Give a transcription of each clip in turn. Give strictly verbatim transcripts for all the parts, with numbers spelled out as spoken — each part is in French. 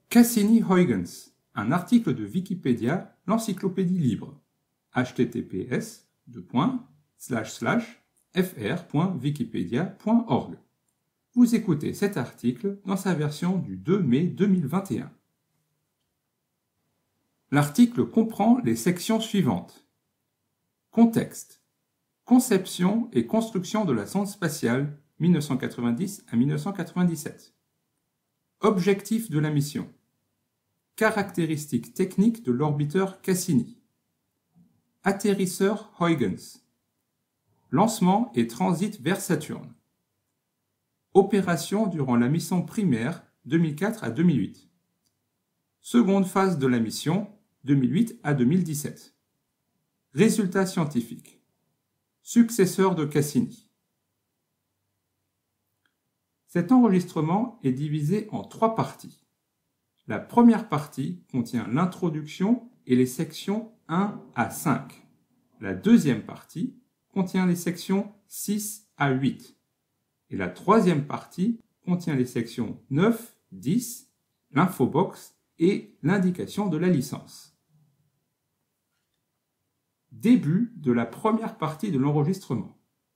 Cassini-Huygens, un article de Wikipédia, l'encyclopédie libre. h t t p s deux points slash slash f r point wikipedia point org. Vous écoutez cet article dans sa version du deux mai deux mille vingt et un. L'article comprend les sections suivantes. Contexte. Conception et construction de la sonde spatiale mille neuf cent quatre-vingt-dix à mille neuf cent quatre-vingt-dix-sept. Objectif de la mission. Caractéristiques techniques de l'orbiteur Cassini. Atterrisseur Huygens. Lancement et transit vers Saturne. Opération durant la mission primaire deux mille quatre à deux mille huit. Seconde phase de la mission deux mille huit à deux mille dix-sept. Résultats scientifiques. Successeur de Cassini. Cet enregistrement est divisé en trois parties. La première partie contient l'introduction et les sections un à cinq. La deuxième partie contient les sections six à huit. Et la troisième partie contient les sections neuf, dix, l'infobox et l'indication de la licence. Début de la première partie de l'enregistrement.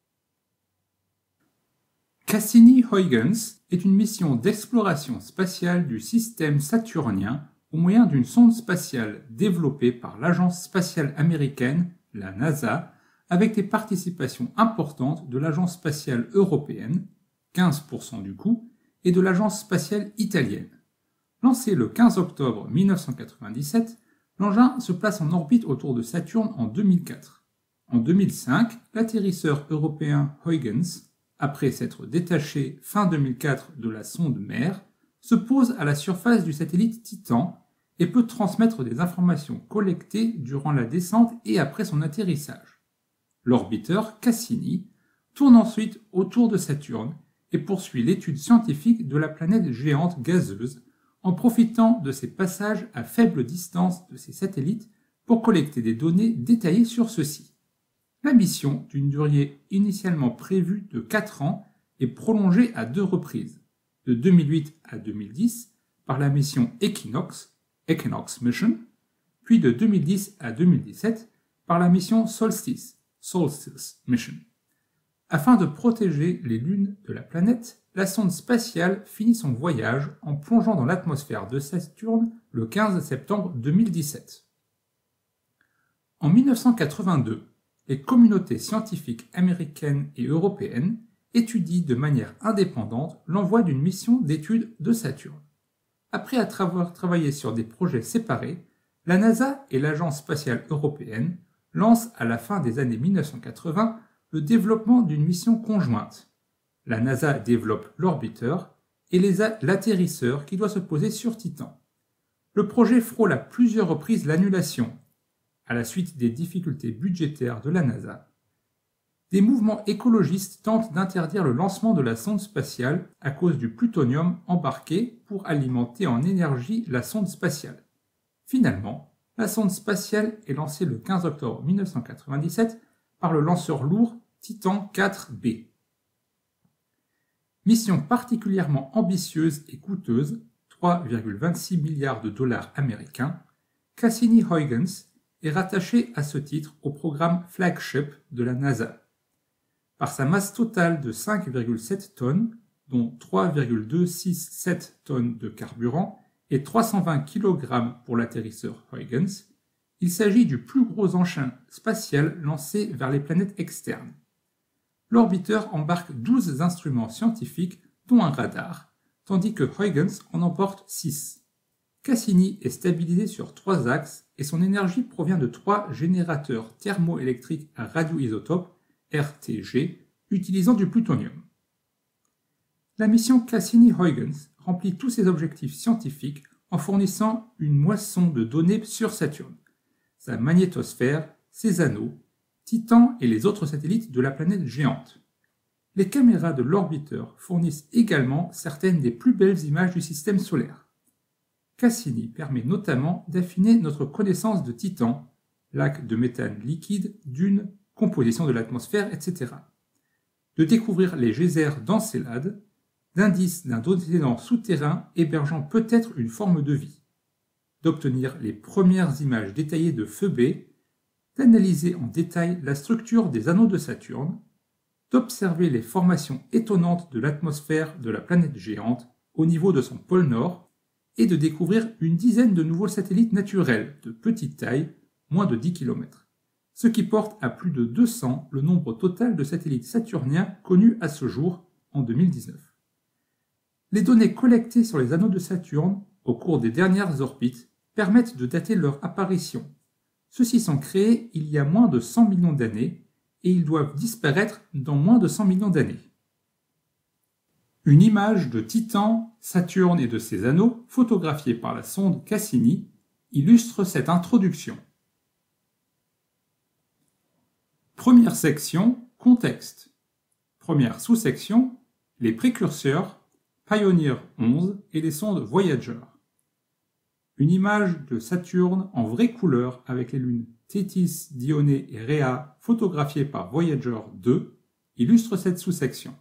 Cassini-Huygens est une mission d'exploration spatiale du système saturnien au moyen d'une sonde spatiale développée par l'agence spatiale américaine, la NASA, avec des participations importantes de l'agence spatiale européenne, quinze pour cent du coût, et de l'agence spatiale italienne. Lancé le quinze octobre mille neuf cent quatre-vingt-dix-sept, l'engin se place en orbite autour de Saturne en deux mille quatre. En deux mille cinq, l'atterrisseur européen Huygens, après s'être détaché fin deux mille quatre de la sonde mère, se pose à la surface du satellite Titan et peut transmettre des informations collectées durant la descente et après son atterrissage. L'orbiteur Cassini tourne ensuite autour de Saturne et poursuit l'étude scientifique de la planète géante gazeuse en profitant de ses passages à faible distance de ses satellites pour collecter des données détaillées sur ceux-ci. La mission, d'une durée initialement prévue de quatre ans, est prolongée à deux reprises, de deux mille huit à deux mille dix par la mission Equinox, Equinox Mission, puis de deux mille dix à deux mille dix-sept par la mission Solstice, Solstice Mission. Afin de protéger les lunes de la planète, la sonde spatiale finit son voyage en plongeant dans l'atmosphère de Saturne le quinze septembre deux mille dix-sept. En mille neuf cent quatre-vingt-deux, les communautés scientifiques américaines et européennes étudient de manière indépendante l'envoi d'une mission d'étude de Saturne. Après avoir travaillé sur des projets séparés, la NASA et l'Agence spatiale européenne lancent à la fin des années mille neuf cent quatre-vingts le développement d'une mission conjointe. La NASA développe l'orbiteur et l'atterrisseur qui doit se poser sur Titan. Le projet frôle à plusieurs reprises l'annulation, à la suite des difficultés budgétaires de la NASA. Des mouvements écologistes tentent d'interdire le lancement de la sonde spatiale à cause du plutonium embarqué pour alimenter en énergie la sonde spatiale. Finalement, la sonde spatiale est lancée le quinze octobre mille neuf cent quatre-vingt-dix-sept par le lanceur lourd Titan quatre B. Mission particulièrement ambitieuse et coûteuse, trois virgule vingt-six milliards de dollars américains, Cassini-Huygens est rattaché à ce titre au programme Flagship de la NASA. Par sa masse totale de cinq virgule sept tonnes, dont trois virgule deux cent soixante-sept tonnes de carburant et trois cent vingt kilogrammes pour l'atterrisseur Huygens, il s'agit du plus gros engin spatial lancé vers les planètes externes. L'orbiteur embarque douze instruments scientifiques, dont un radar, tandis que Huygens en emporte six. Cassini est stabilisé sur trois axes et son énergie provient de trois générateurs thermoélectriques à radioisotope, R T G, utilisant du plutonium. La mission Cassini-Huygens remplit tous ses objectifs scientifiques en fournissant une moisson de données sur Saturne, sa magnétosphère, ses anneaux, Titan et les autres satellites de la planète géante. Les caméras de l'orbiteur fournissent également certaines des plus belles images du système solaire. Cassini permet notamment d'affiner notre connaissance de Titan, lac de méthane liquide, dunes, composition de l'atmosphère, et cetera. De découvrir les geysers d'Encelade, d'indices d'un océan souterrain hébergeant peut-être une forme de vie, d'obtenir les premières images détaillées de Phoebé, d'analyser en détail la structure des anneaux de Saturne, d'observer les formations étonnantes de l'atmosphère de la planète géante au niveau de son pôle nord et de découvrir une dizaine de nouveaux satellites naturels de petite taille, moins de dix kilomètres, ce qui porte à plus de deux cents le nombre total de satellites saturniens connus à ce jour en deux mille dix-neuf. Les données collectées sur les anneaux de Saturne au cours des dernières orbites permettent de dater leur apparition. Ceux-ci sont créés il y a moins de cent millions d'années et ils doivent disparaître dans moins de cent millions d'années. Une image de Titan, Saturne et de ses anneaux, photographiée par la sonde Cassini, illustre cette introduction. Première section, contexte. Première sous-section, les précurseurs, Pioneer onze et les sondes Voyager. Une image de Saturne en vraie couleur avec les lunes Thétis, Dionée et Rhea photographiées par Voyager deux illustre cette sous-section.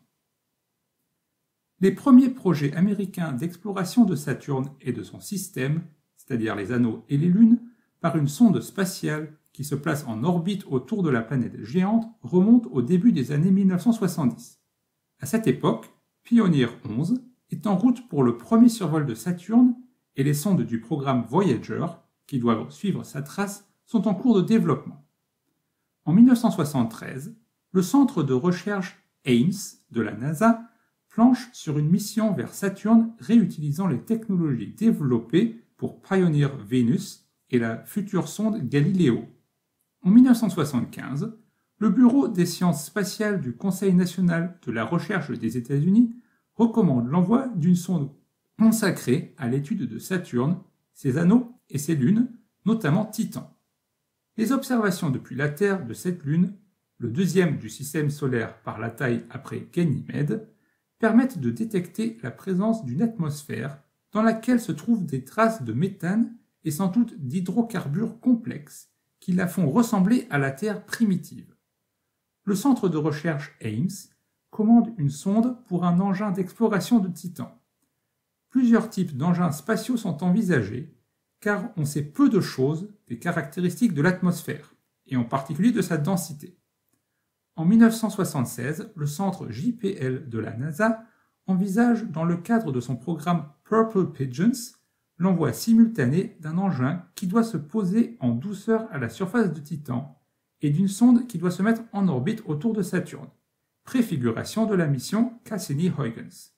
Les premiers projets américains d'exploration de Saturne et de son système, c'est-à-dire les anneaux et les lunes, par une sonde spatiale qui se place en orbite autour de la planète géante, remontent au début des années mille neuf cent soixante-dix. À cette époque, Pioneer onze est en route pour le premier survol de Saturne et les sondes du programme Voyager, qui doivent suivre sa trace, sont en cours de développement. En mille neuf cent soixante-treize, le centre de recherche Ames de la NASA planche sur une mission vers Saturne réutilisant les technologies développées pour Pioneer Venus et la future sonde Galileo. En mille neuf cent soixante-quinze, le Bureau des sciences spatiales du Conseil national de la recherche des États-Unis recommande l'envoi d'une sonde consacrée à l'étude de Saturne, ses anneaux et ses lunes, notamment Titan. Les observations depuis la Terre de cette lune, le deuxième du système solaire par la taille après Ganymède, permettent de détecter la présence d'une atmosphère dans laquelle se trouvent des traces de méthane et sans doute d'hydrocarbures complexes qui la font ressembler à la Terre primitive. Le centre de recherche Ames commande une sonde pour un engin d'exploration de Titan. Plusieurs types d'engins spatiaux sont envisagés, car on sait peu de choses des caractéristiques de l'atmosphère, et en particulier de sa densité. En mille neuf cent soixante-seize, le centre J P L de la NASA envisage, dans le cadre de son programme Purple Pigeons, l'envoi simultané d'un engin qui doit se poser en douceur à la surface de Titan et d'une sonde qui doit se mettre en orbite autour de Saturne, préfiguration de la mission Cassini-Huygens.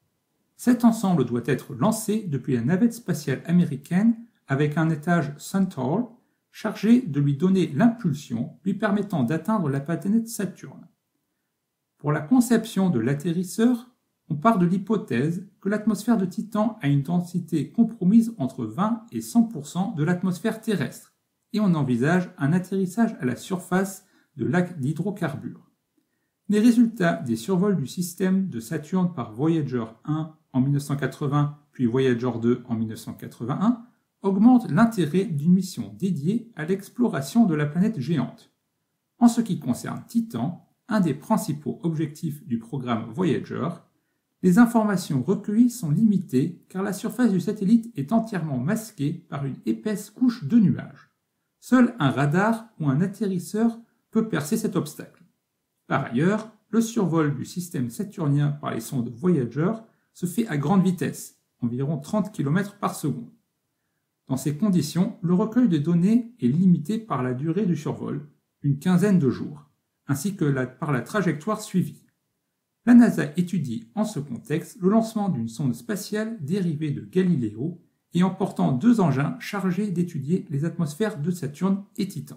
Cet ensemble doit être lancé depuis la navette spatiale américaine avec un étage Centaur chargé de lui donner l'impulsion lui permettant d'atteindre la planète Saturne. Pour la conception de l'atterrisseur, on part de l'hypothèse que l'atmosphère de Titan a une densité compromise entre vingt et cent pour cent de l'atmosphère terrestre, et on envisage un atterrissage à la surface de lacs d'hydrocarbures. Les résultats des survols du système de Saturne par Voyager un en mille neuf cent quatre-vingts puis Voyager deux en mille neuf cent quatre-vingt-un augmentent l'intérêt d'une mission dédiée à l'exploration de la planète géante. En ce qui concerne Titan, un des principaux objectifs du programme Voyager, les informations recueillies sont limitées car la surface du satellite est entièrement masquée par une épaisse couche de nuages. Seul un radar ou un atterrisseur peut percer cet obstacle. Par ailleurs, le survol du système saturnien par les sondes Voyager se fait à grande vitesse, environ trente kilomètres par seconde. Dans ces conditions, le recueil de données est limité par la durée du survol, une quinzaine de jours, ainsi que la, par la trajectoire suivie. La NASA étudie en ce contexte le lancement d'une sonde spatiale dérivée de Galileo et emportant deux engins chargés d'étudier les atmosphères de Saturne et Titan.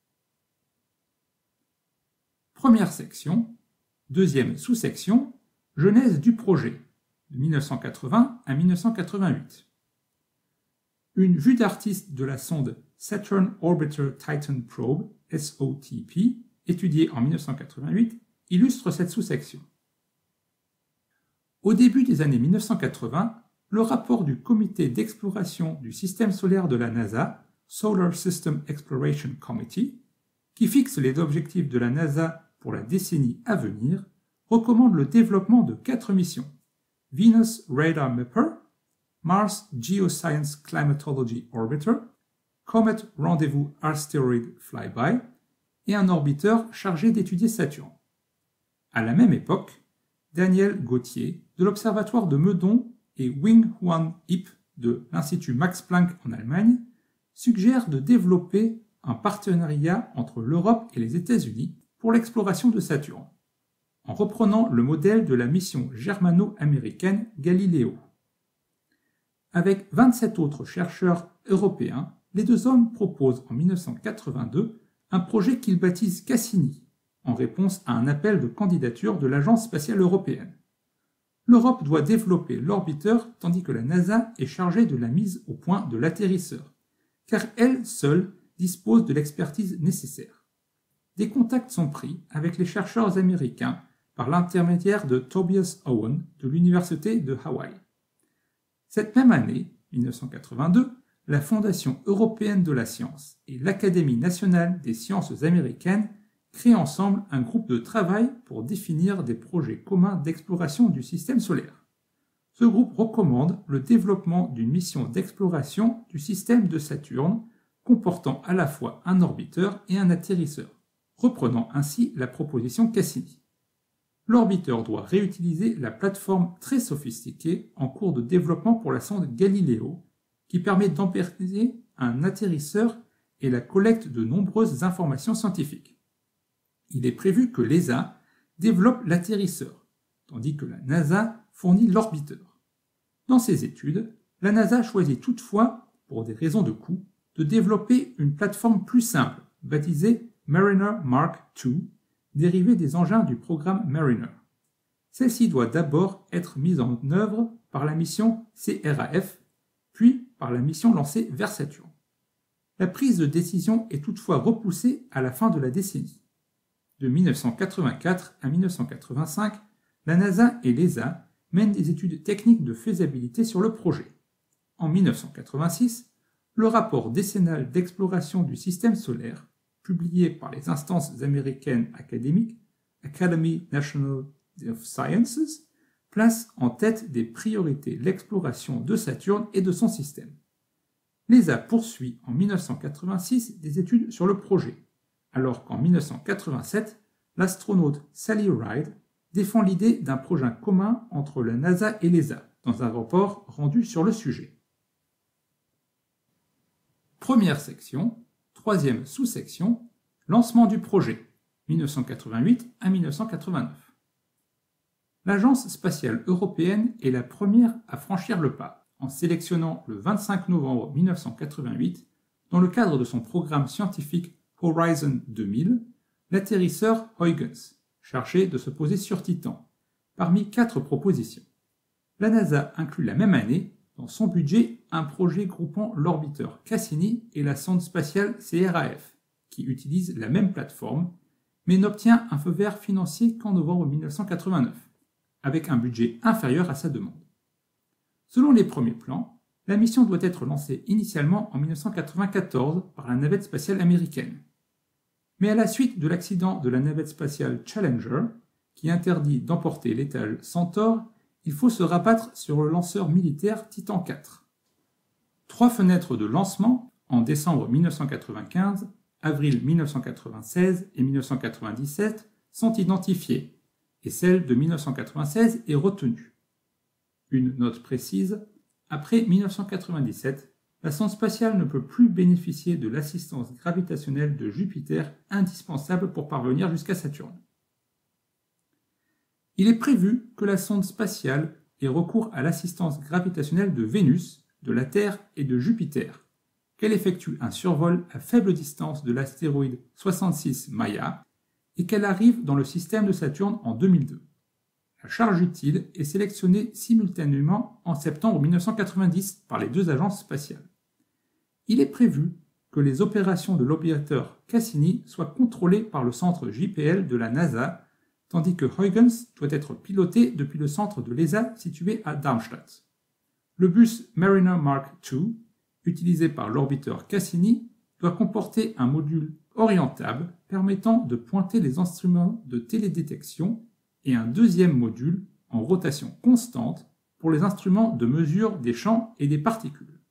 Première section, deuxième sous-section, genèse du projet, de mille neuf cent quatre-vingts à mille neuf cent quatre-vingt-huit. Une vue d'artiste de la sonde Saturn Orbiter Titan Probe, S O T P, étudiée en mille neuf cent quatre-vingt-huit, illustre cette sous-section. Au début des années mille neuf cent quatre-vingts, le rapport du comité d'exploration du système solaire de la NASA, Solar System Exploration Committee, qui fixe les objectifs de la NASA pour la décennie à venir, recommande le développement de quatre missions: Venus Radar Mapper, Mars Geoscience Climatology Orbiter, Comet Rendezvous Asteroid Flyby et un orbiteur chargé d'étudier Saturne. À la même époque, Daniel Gauthier de l'Observatoire de Meudon et Wing-Huan Ip de l'Institut Max Planck en Allemagne suggèrent de développer un partenariat entre l'Europe et les États-Unis pour l'exploration de Saturne, en reprenant le modèle de la mission germano-américaine Galileo. Avec vingt-sept autres chercheurs européens, les deux hommes proposent en mille neuf cent quatre-vingt-deux un projet qu'ils baptisent Cassini, en réponse à un appel de candidature de l'Agence spatiale européenne. L'Europe doit développer l'orbiteur tandis que la NASA est chargée de la mise au point de l'atterrisseur, car elle seule dispose de l'expertise nécessaire. Des contacts sont pris avec les chercheurs américains par l'intermédiaire de Tobias Owen de l'Université de Hawaï. Cette même année, mille neuf cent quatre-vingt-deux, la Fondation européenne de la science et l'Académie nationale des sciences américaines créent ensemble un groupe de travail pour définir des projets communs d'exploration du système solaire. Ce groupe recommande le développement d'une mission d'exploration du système de Saturne comportant à la fois un orbiteur et un atterrisseur, reprenant ainsi la proposition Cassini. L'orbiteur doit réutiliser la plateforme très sophistiquée en cours de développement pour la sonde Galileo, qui permet d'embarquer un atterrisseur et la collecte de nombreuses informations scientifiques. Il est prévu que l'E S A développe l'atterrisseur, tandis que la NASA fournit l'orbiteur. Dans ces études, la NASA choisit toutefois, pour des raisons de coût, de développer une plateforme plus simple, baptisée Mariner Mark deux, dérivée des engins du programme Mariner. Celle-ci doit d'abord être mise en œuvre par la mission C R A F, puis par la mission lancée vers Saturne. La prise de décision est toutefois repoussée à la fin de la décennie. De mille neuf cent quatre-vingt-quatre à mille neuf cent quatre-vingt-cinq, la NASA et l'E S A mènent des études techniques de faisabilité sur le projet. En mille neuf cent quatre-vingt-six, le rapport décennal d'exploration du système solaire, publié par les instances américaines académiques, Academy National of Sciences, place en tête des priorités l'exploration de Saturne et de son système. L'E S A poursuit en mille neuf cent quatre-vingt-six des études sur le projet, alors qu'en mille neuf cent quatre-vingt-sept, l'astronaute Sally Ride défend l'idée d'un projet commun entre la NASA et l'E S A, dans un rapport rendu sur le sujet. Première section, troisième sous-section, lancement du projet, mille neuf cent quatre-vingt-huit à mille neuf cent quatre-vingt-neuf. L'Agence spatiale européenne est la première à franchir le pas, en sélectionnant le vingt-cinq novembre mille neuf cent quatre-vingt-huit, dans le cadre de son programme scientifique Horizon deux mille, l'atterrisseur Huygens, chargé de se poser sur Titan, parmi quatre propositions. La NASA inclut la même année, dans son budget, un projet groupant l'orbiteur Cassini et la sonde spatiale C R A F, qui utilise la même plateforme, mais n'obtient un feu vert financier qu'en novembre mille neuf cent quatre-vingt-neuf, avec un budget inférieur à sa demande. Selon les premiers plans, la mission doit être lancée initialement en mille neuf cent quatre-vingt-quatorze par la navette spatiale américaine. Mais à la suite de l'accident de la navette spatiale Challenger, qui interdit d'emporter l'étage Centaur, il faut se rabattre sur le lanceur militaire Titan quatre. Trois fenêtres de lancement, en décembre mille neuf cent quatre-vingt-quinze, avril mille neuf cent quatre-vingt-seize et mille neuf cent quatre-vingt-dix-sept, sont identifiées, et celle de mille neuf cent quatre-vingt-seize est retenue. Une note précise, après mille neuf cent quatre-vingt-dix-sept, la sonde spatiale ne peut plus bénéficier de l'assistance gravitationnelle de Jupiter indispensable pour parvenir jusqu'à Saturne. Il est prévu que la sonde spatiale ait recours à l'assistance gravitationnelle de Vénus, de la Terre et de Jupiter, qu'elle effectue un survol à faible distance de l'astéroïde soixante-six Maya et qu'elle arrive dans le système de Saturne en deux mille deux. La charge utile est sélectionnée simultanément en septembre mille neuf cent quatre-vingt-dix par les deux agences spatiales. Il est prévu que les opérations de l'orbiteur Cassini soient contrôlées par le centre J P L de la NASA, tandis que Huygens doit être piloté depuis le centre de l'E S A situé à Darmstadt. Le bus Mariner Mark deux, utilisé par l'orbiteur Cassini, doit comporter un module orientable permettant de pointer les instruments de télédétection et un deuxième module en rotation constante pour les instruments de mesure des champs et des particules.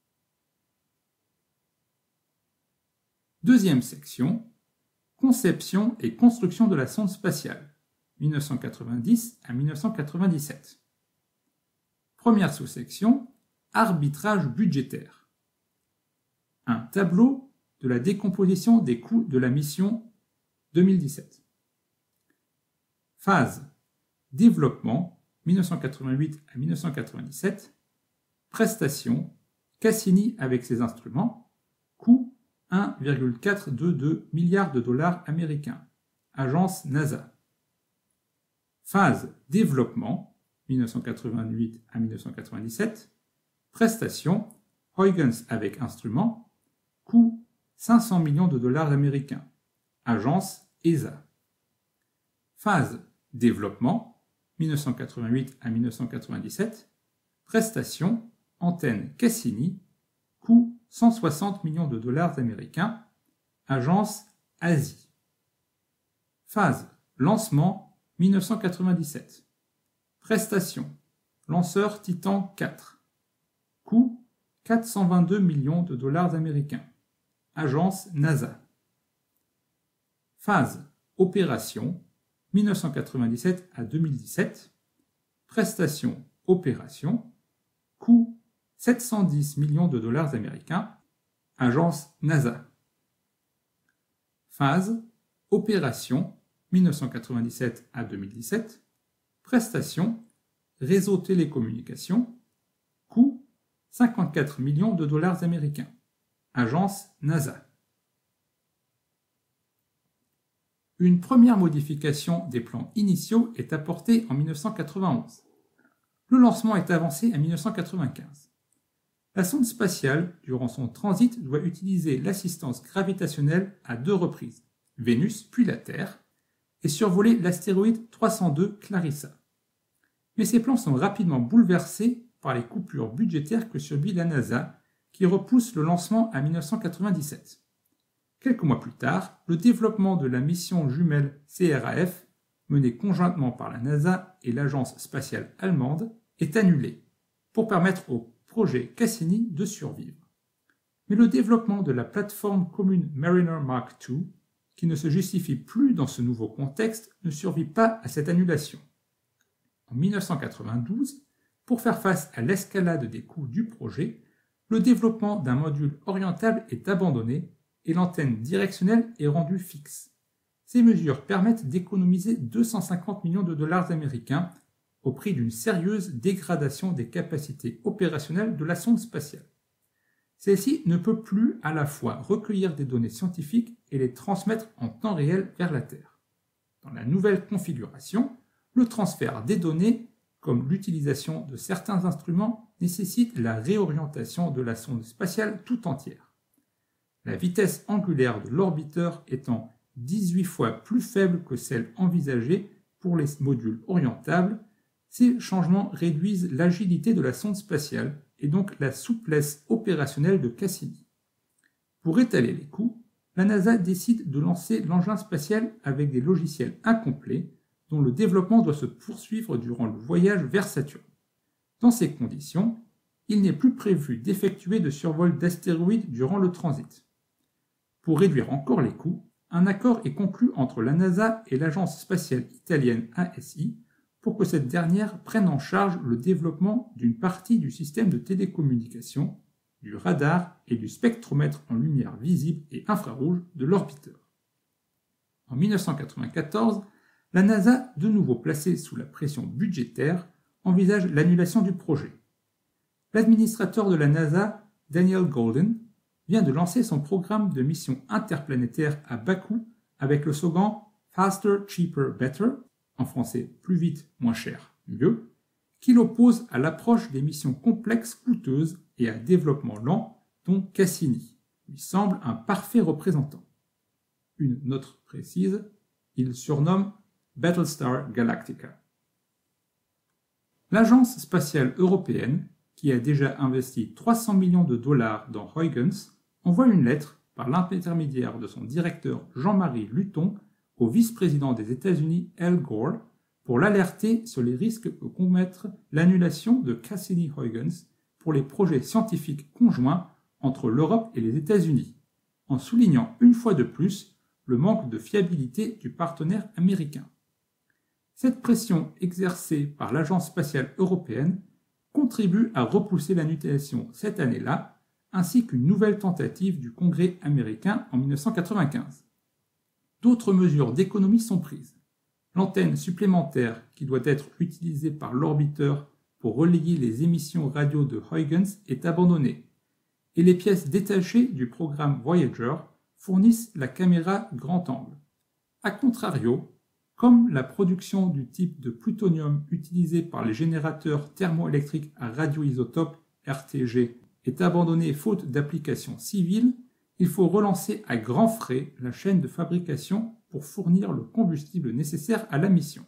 Deuxième section, conception et construction de la sonde spatiale, mille neuf cent quatre-vingt-dix à mille neuf cent quatre-vingt-dix-sept. Première sous-section, arbitrage budgétaire. Un tableau de la décomposition des coûts de la mission deux mille dix-sept. Phase développement mille neuf cent quatre-vingt-huit à mille neuf cent quatre-vingt-dix-sept. Prestations Cassini avec ses instruments. Coût un virgule quatre cent vingt-deux milliards de dollars américains. Agence NASA. Phase développement mille neuf cent quatre-vingt-huit à mille neuf cent quatre-vingt-dix-sept. Prestations Huygens avec instruments. Coût cinq cents millions de dollars américains. Agence E S A. Phase développement mille neuf cent quatre-vingt-huit à mille neuf cent quatre-vingt-dix-sept. Prestations antenne Cassini. Coût cent soixante millions de dollars américains. Agence Asie. Phase lancement mille neuf cent quatre-vingt-dix-sept. Prestations lanceur Titan quatre. Coût quatre cent vingt-deux millions de dollars américains. Agence NASA. Phase opération mille neuf cent quatre-vingt-dix-sept à deux mille dix-sept. Prestations opération. Coût sept cent dix millions de dollars américains. Agence NASA. Phase opération mille neuf cent quatre-vingt-dix-sept à deux mille dix-sept. Prestations réseau télécommunications. Coût cinquante-quatre millions de dollars américains. Agence NASA. Une première modification des plans initiaux est apportée en mille neuf cent quatre-vingt-onze. Le lancement est avancé à mille neuf cent quatre-vingt-quinze. La sonde spatiale, durant son transit, doit utiliser l'assistance gravitationnelle à deux reprises, Vénus puis la Terre, et survoler l'astéroïde trois cent deux Clarissa. Mais ces plans sont rapidement bouleversés par les coupures budgétaires que subit la NASA, qui repousse le lancement à mille neuf cent quatre-vingt-dix-sept. Quelques mois plus tard, le développement de la mission jumelle C R A F, menée conjointement par la NASA et l'agence spatiale allemande, est annulé, pour permettre au projet Cassini de survivre. Mais le développement de la plateforme commune Mariner Mark deux, qui ne se justifie plus dans ce nouveau contexte, ne survit pas à cette annulation. En mille neuf cent quatre-vingt-douze, pour faire face à l'escalade des coûts du projet, le développement d'un module orientable est abandonné et l'antenne directionnelle est rendue fixe. Ces mesures permettent d'économiser deux cent cinquante millions de dollars américains au prix d'une sérieuse dégradation des capacités opérationnelles de la sonde spatiale. Celle-ci ne peut plus à la fois recueillir des données scientifiques et les transmettre en temps réel vers la Terre. Dans la nouvelle configuration, le transfert des données, comme l'utilisation de certains instruments, nécessite la réorientation de la sonde spatiale tout entière. La vitesse angulaire de l'orbiteur étant dix-huit fois plus faible que celle envisagée pour les modules orientables, ces changements réduisent l'agilité de la sonde spatiale et donc la souplesse opérationnelle de Cassini. Pour étaler les coûts, la NASA décide de lancer l'engin spatial avec des logiciels incomplets dont le développement doit se poursuivre durant le voyage vers Saturne. Dans ces conditions, il n'est plus prévu d'effectuer de survol d'astéroïdes durant le transit. Pour réduire encore les coûts, un accord est conclu entre la NASA et l'agence spatiale italienne A S I pour que cette dernière prenne en charge le développement d'une partie du système de télécommunication, du radar et du spectromètre en lumière visible et infrarouge de l'orbiteur. En mille neuf cent quatre-vingt-quatorze, la NASA, de nouveau placée sous la pression budgétaire, envisage l'annulation du projet. L'administrateur de la NASA, Daniel Goldin, vient de lancer son programme de mission interplanétaire à Bakou avec le slogan « Faster, Cheaper, Better », en français « plus vite, moins cher, mieux », qui l'oppose à l'approche des missions complexes, coûteuses et à développement lent dont Cassini lui semble un parfait représentant. Une note précise, il surnomme Battlestar Galactica. L'agence spatiale européenne, qui a déjà investi trois cents millions de dollars dans Huygens, envoie une lettre par l'intermédiaire de son directeur Jean-Marie Luton au vice-président des États-Unis Al Gore pour l'alerter sur les risques que peut commettre l'annulation de Cassini-Huygens pour les projets scientifiques conjoints entre l'Europe et les États-Unis, en soulignant une fois de plus le manque de fiabilité du partenaire américain. Cette pression exercée par l'Agence spatiale européenne contribue à repousser l'annulation cette année-là, ainsi qu'une nouvelle tentative du Congrès américain en mille neuf cent quatre-vingt-quinze. D'autres mesures d'économie sont prises. L'antenne supplémentaire qui doit être utilisée par l'orbiteur pour relayer les émissions radio de Huygens est abandonnée, et les pièces détachées du programme Voyager fournissent la caméra grand angle. A contrario, comme la production du type de plutonium utilisé par les générateurs thermoélectriques à radioisotope R T G est abandonnée faute d'application civile, il faut relancer à grands frais la chaîne de fabrication pour fournir le combustible nécessaire à la mission.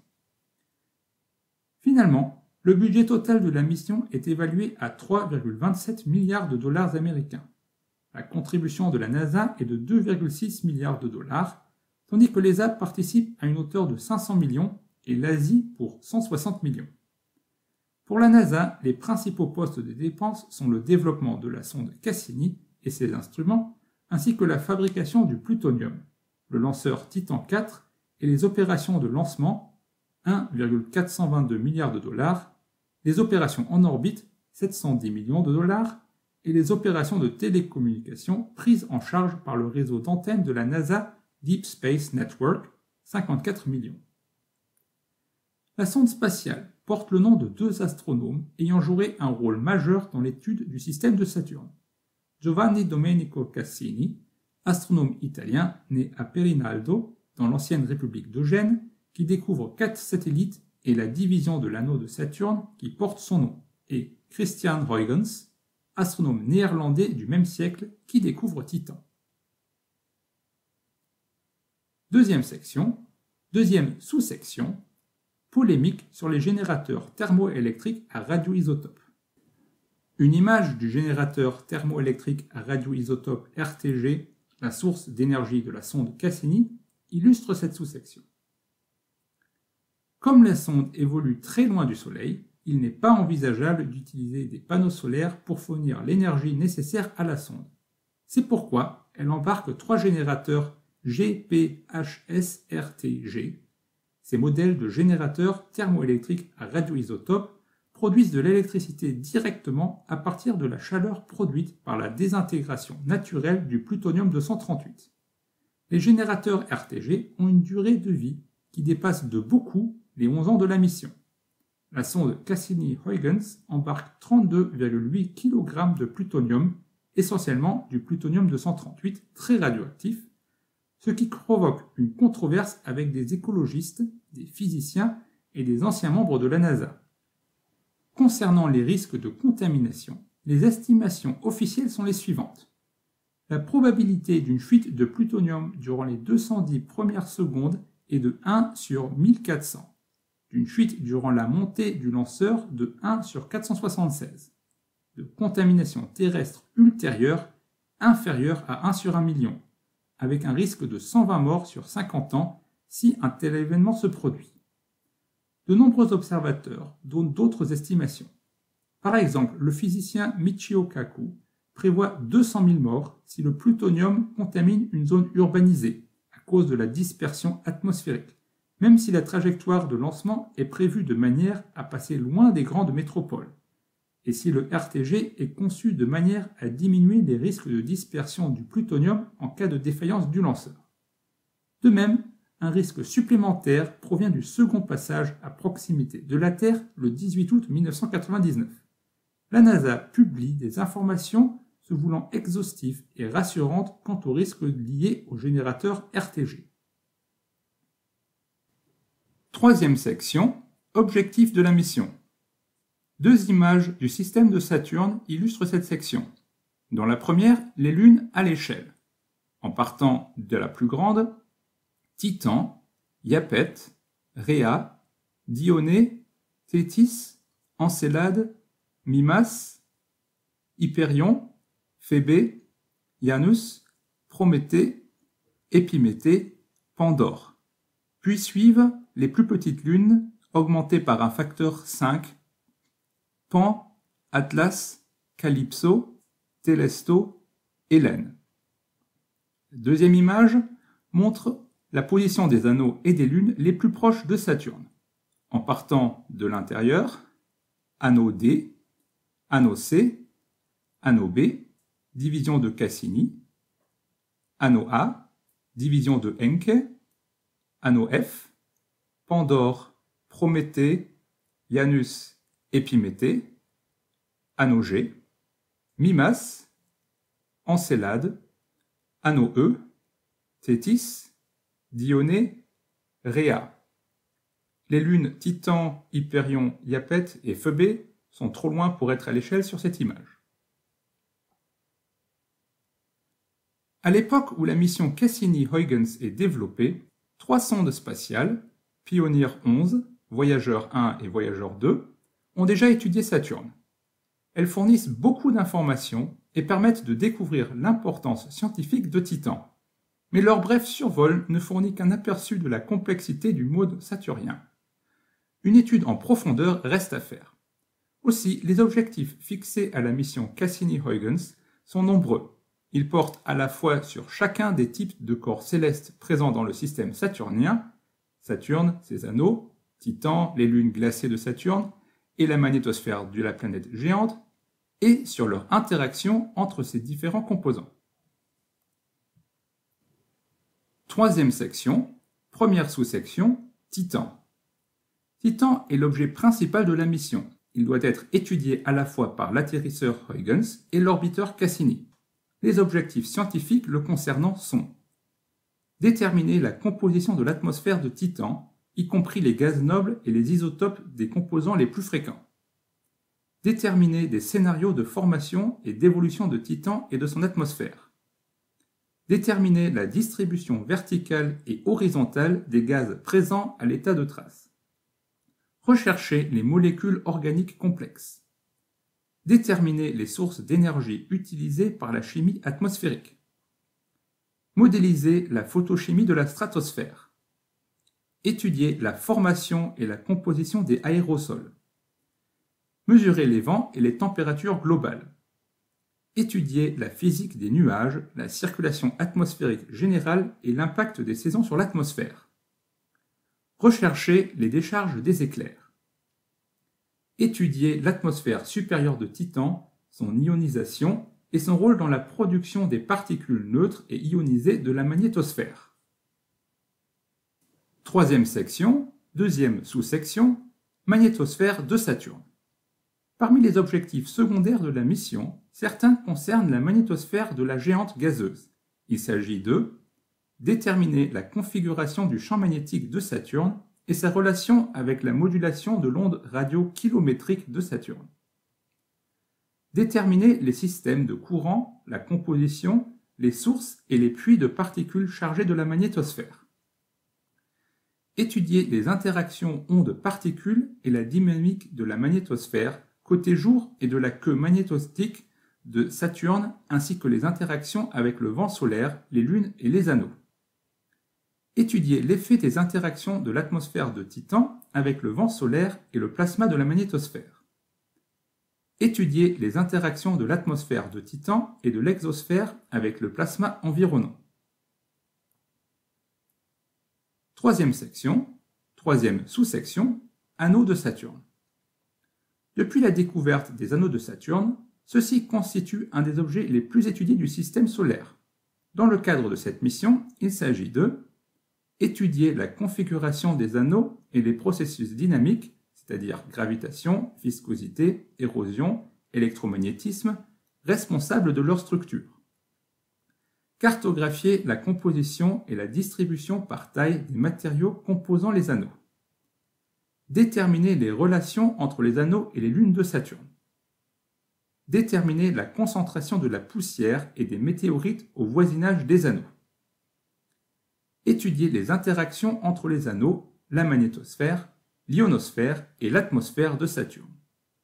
Finalement, le budget total de la mission est évalué à trois virgule vingt-sept milliards de dollars américains. La contribution de la NASA est de deux virgule six milliards de dollars, tandis que l'E S A participe à une hauteur de cinq cents millions et l'Asie pour cent soixante millions. Pour la NASA, les principaux postes de dépenses sont le développement de la sonde Cassini et ses instruments, ainsi que la fabrication du plutonium, le lanceur Titan quatre et les opérations de lancement, un virgule quatre cent vingt-deux milliards de dollars, les opérations en orbite, sept cent dix millions de dollars, et les opérations de télécommunication prises en charge par le réseau d'antennes de la NASA Deep Space Network, cinquante-quatre millions. La sonde spatiale porte le nom de deux astronomes ayant joué un rôle majeur dans l'étude du système de Saturne. Giovanni Domenico Cassini, astronome italien né à Perinaldo, dans l'ancienne République d'Eugène, qui découvre quatre satellites et la division de l'anneau de Saturne qui porte son nom, et Christian Huygens, astronome néerlandais du même siècle qui découvre Titan. Deuxième section, deuxième sous-section, polémique sur les générateurs thermoélectriques à radioisotope. Une image du générateur thermoélectrique à radioisotope R T G, la source d'énergie de la sonde Cassini, illustre cette sous-section. Comme la sonde évolue très loin du Soleil, il n'est pas envisageable d'utiliser des panneaux solaires pour fournir l'énergie nécessaire à la sonde. C'est pourquoi elle embarque trois générateurs G P H S R T G. Ces modèles de générateurs thermoélectriques à radioisotope produisent de l'électricité directement à partir de la chaleur produite par la désintégration naturelle du plutonium deux cent trente-huit. Les générateurs R T G ont une durée de vie qui dépasse de beaucoup les onze ans de la mission. La sonde Cassini-Huygens embarque trente-deux virgule huit kilogrammes de plutonium, essentiellement du plutonium deux cent trente-huit très radioactif, ce qui provoque une controverse avec des écologistes, des physiciens et des anciens membres de la NASA. Concernant les risques de contamination, les estimations officielles sont les suivantes. La probabilité d'une fuite de plutonium durant les deux cent dix premières secondes est de un sur mille quatre cents, d'une fuite durant la montée du lanceur de un sur quatre cent soixante-seize, de contamination terrestre ultérieure inférieure à un sur un million, avec un risque de cent vingt morts sur cinquante ans si un tel événement se produit. De nombreux observateurs donnent d'autres estimations. Par exemple, le physicien Michio Kaku prévoit deux cent mille morts si le plutonium contamine une zone urbanisée à cause de la dispersion atmosphérique, même si la trajectoire de lancement est prévue de manière à passer loin des grandes métropoles, et si le R T G est conçu de manière à diminuer les risques de dispersion du plutonium en cas de défaillance du lanceur. De même, un risque supplémentaire provient du second passage à proximité de la Terre le dix-huit août mille neuf cent quatre-vingt-dix-neuf. La NASA publie des informations se voulant exhaustives et rassurantes quant aux risques liés au générateur R T G. Troisième section, objectif de la mission. Deux images du système de Saturne illustrent cette section. Dans la première, les lunes à l'échelle. En partant de la plus grande, Titan, Yapet, Rhea, Dionée, Thétis, Encélade, Mimas, Hyperion, Phébé, Janus, Prométhée, Épiméthée, Pandore. Puis suivent les plus petites lunes augmenté par un facteur cinq, Pan, Atlas, Calypso, Telesto, Hélène. La deuxième image montre la position des anneaux et des lunes les plus proches de Saturne. En partant de l'intérieur, anneau D, anneau C, anneau B, division de Cassini, anneau A, division de Encke, anneau F, Pandore, Prométhée, Janus, Épiméthée, anneau G, Mimas, Encélade, anneau E, Thétis, Dionée, Rhea. Les lunes Titan, Hyperion, Iapet et Phébé sont trop loin pour être à l'échelle sur cette image. À l'époque où la mission Cassini-Huygens est développée, trois sondes spatiales, Pioneer onze, Voyageur un et Voyageur deux, ont déjà étudié Saturne. Elles fournissent beaucoup d'informations et permettent de découvrir l'importance scientifique de Titan. Mais leur bref survol ne fournit qu'un aperçu de la complexité du mode saturnien. Une étude en profondeur reste à faire. Aussi, les objectifs fixés à la mission Cassini-Huygens sont nombreux. Ils portent à la fois sur chacun des types de corps célestes présents dans le système saturnien, Saturne, ses anneaux, Titan, les lunes glacées de Saturne, et la magnétosphère de la planète géante, et sur leur interaction entre ces différents composants. Troisième section, première sous-section, Titan. Titan est l'objet principal de la mission. Il doit être étudié à la fois par l'atterrisseur Huygens et l'orbiteur Cassini. Les objectifs scientifiques le concernant sont déterminer la composition de l'atmosphère de Titan, y compris les gaz nobles et les isotopes des composants les plus fréquents. Déterminer des scénarios de formation et d'évolution de Titan et de son atmosphère. Déterminer la distribution verticale et horizontale des gaz présents à l'état de trace. Rechercher les molécules organiques complexes. Déterminer les sources d'énergie utilisées par la chimie atmosphérique. Modéliser la photochimie de la stratosphère. Étudier la formation et la composition des aérosols. Mesurer les vents et les températures globales. Étudier la physique des nuages, la circulation atmosphérique générale et l'impact des saisons sur l'atmosphère. Rechercher les décharges des éclairs. Étudier l'atmosphère supérieure de Titan, son ionisation et son rôle dans la production des particules neutres et ionisées de la magnétosphère. Troisième section, deuxième sous-section, magnétosphère de Saturne. Parmi les objectifs secondaires de la mission, certains concernent la magnétosphère de la géante gazeuse. Il s'agit de déterminer la configuration du champ magnétique de Saturne et sa relation avec la modulation de l'onde radio-kilométrique de Saturne. Déterminer les systèmes de courant, la composition, les sources et les puits de particules chargées de la magnétosphère. Étudier les interactions ondes-particules et la dynamique de la magnétosphère côté jour et de la queue magnétostique de Saturne ainsi que les interactions avec le vent solaire, les lunes et les anneaux. Étudier l'effet des interactions de l'atmosphère de Titan avec le vent solaire et le plasma de la magnétosphère. Étudier les interactions de l'atmosphère de Titan et de l'exosphère avec le plasma environnant. Troisième section, troisième sous-section, anneaux de Saturne. Depuis la découverte des anneaux de Saturne, ceux-ci constituent un des objets les plus étudiés du système solaire. Dans le cadre de cette mission, il s'agit de étudier la configuration des anneaux et les processus dynamiques, c'est-à-dire gravitation, viscosité, érosion, électromagnétisme, responsables de leur structure. Cartographier la composition et la distribution par taille des matériaux composant les anneaux. Déterminer les relations entre les anneaux et les lunes de Saturne. Déterminer la concentration de la poussière et des météorites au voisinage des anneaux. Étudier les interactions entre les anneaux, la magnétosphère, l'ionosphère et l'atmosphère de Saturne.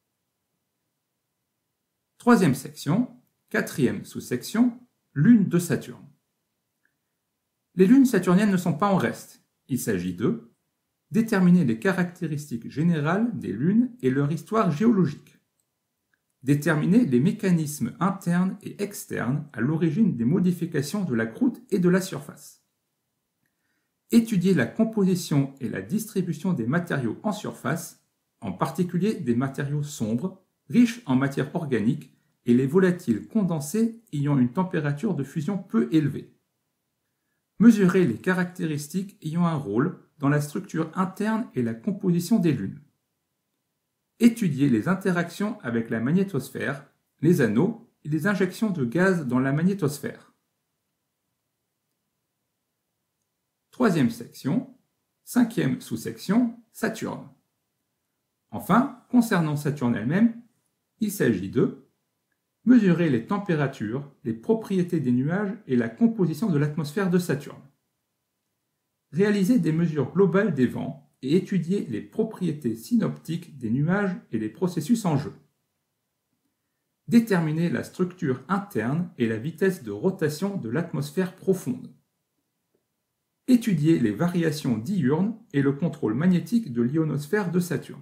Troisième section, quatrième sous-section, lunes de Saturne. Les lunes saturniennes ne sont pas en reste. Il s'agit de Déterminer les caractéristiques générales des lunes et leur histoire géologique. Déterminer les mécanismes internes et externes à l'origine des modifications de la croûte et de la surface. Étudier la composition et la distribution des matériaux en surface, en particulier des matériaux sombres, riches en matière organique et les volatiles condensés ayant une température de fusion peu élevée. Mesurer les caractéristiques ayant un rôle dans la structure interne et la composition des lunes. Étudier les interactions avec la magnétosphère, les anneaux et les injections de gaz dans la magnétosphère. Troisième section, cinquième sous-section, Saturne. Enfin, concernant Saturne elle-même, il s'agit de mesurer les températures, les propriétés des nuages et la composition de l'atmosphère de Saturne. Réaliser des mesures globales des vents et étudier les propriétés synoptiques des nuages et les processus en jeu. Déterminer la structure interne et la vitesse de rotation de l'atmosphère profonde. Étudier les variations diurnes et le contrôle magnétique de l'ionosphère de Saturne.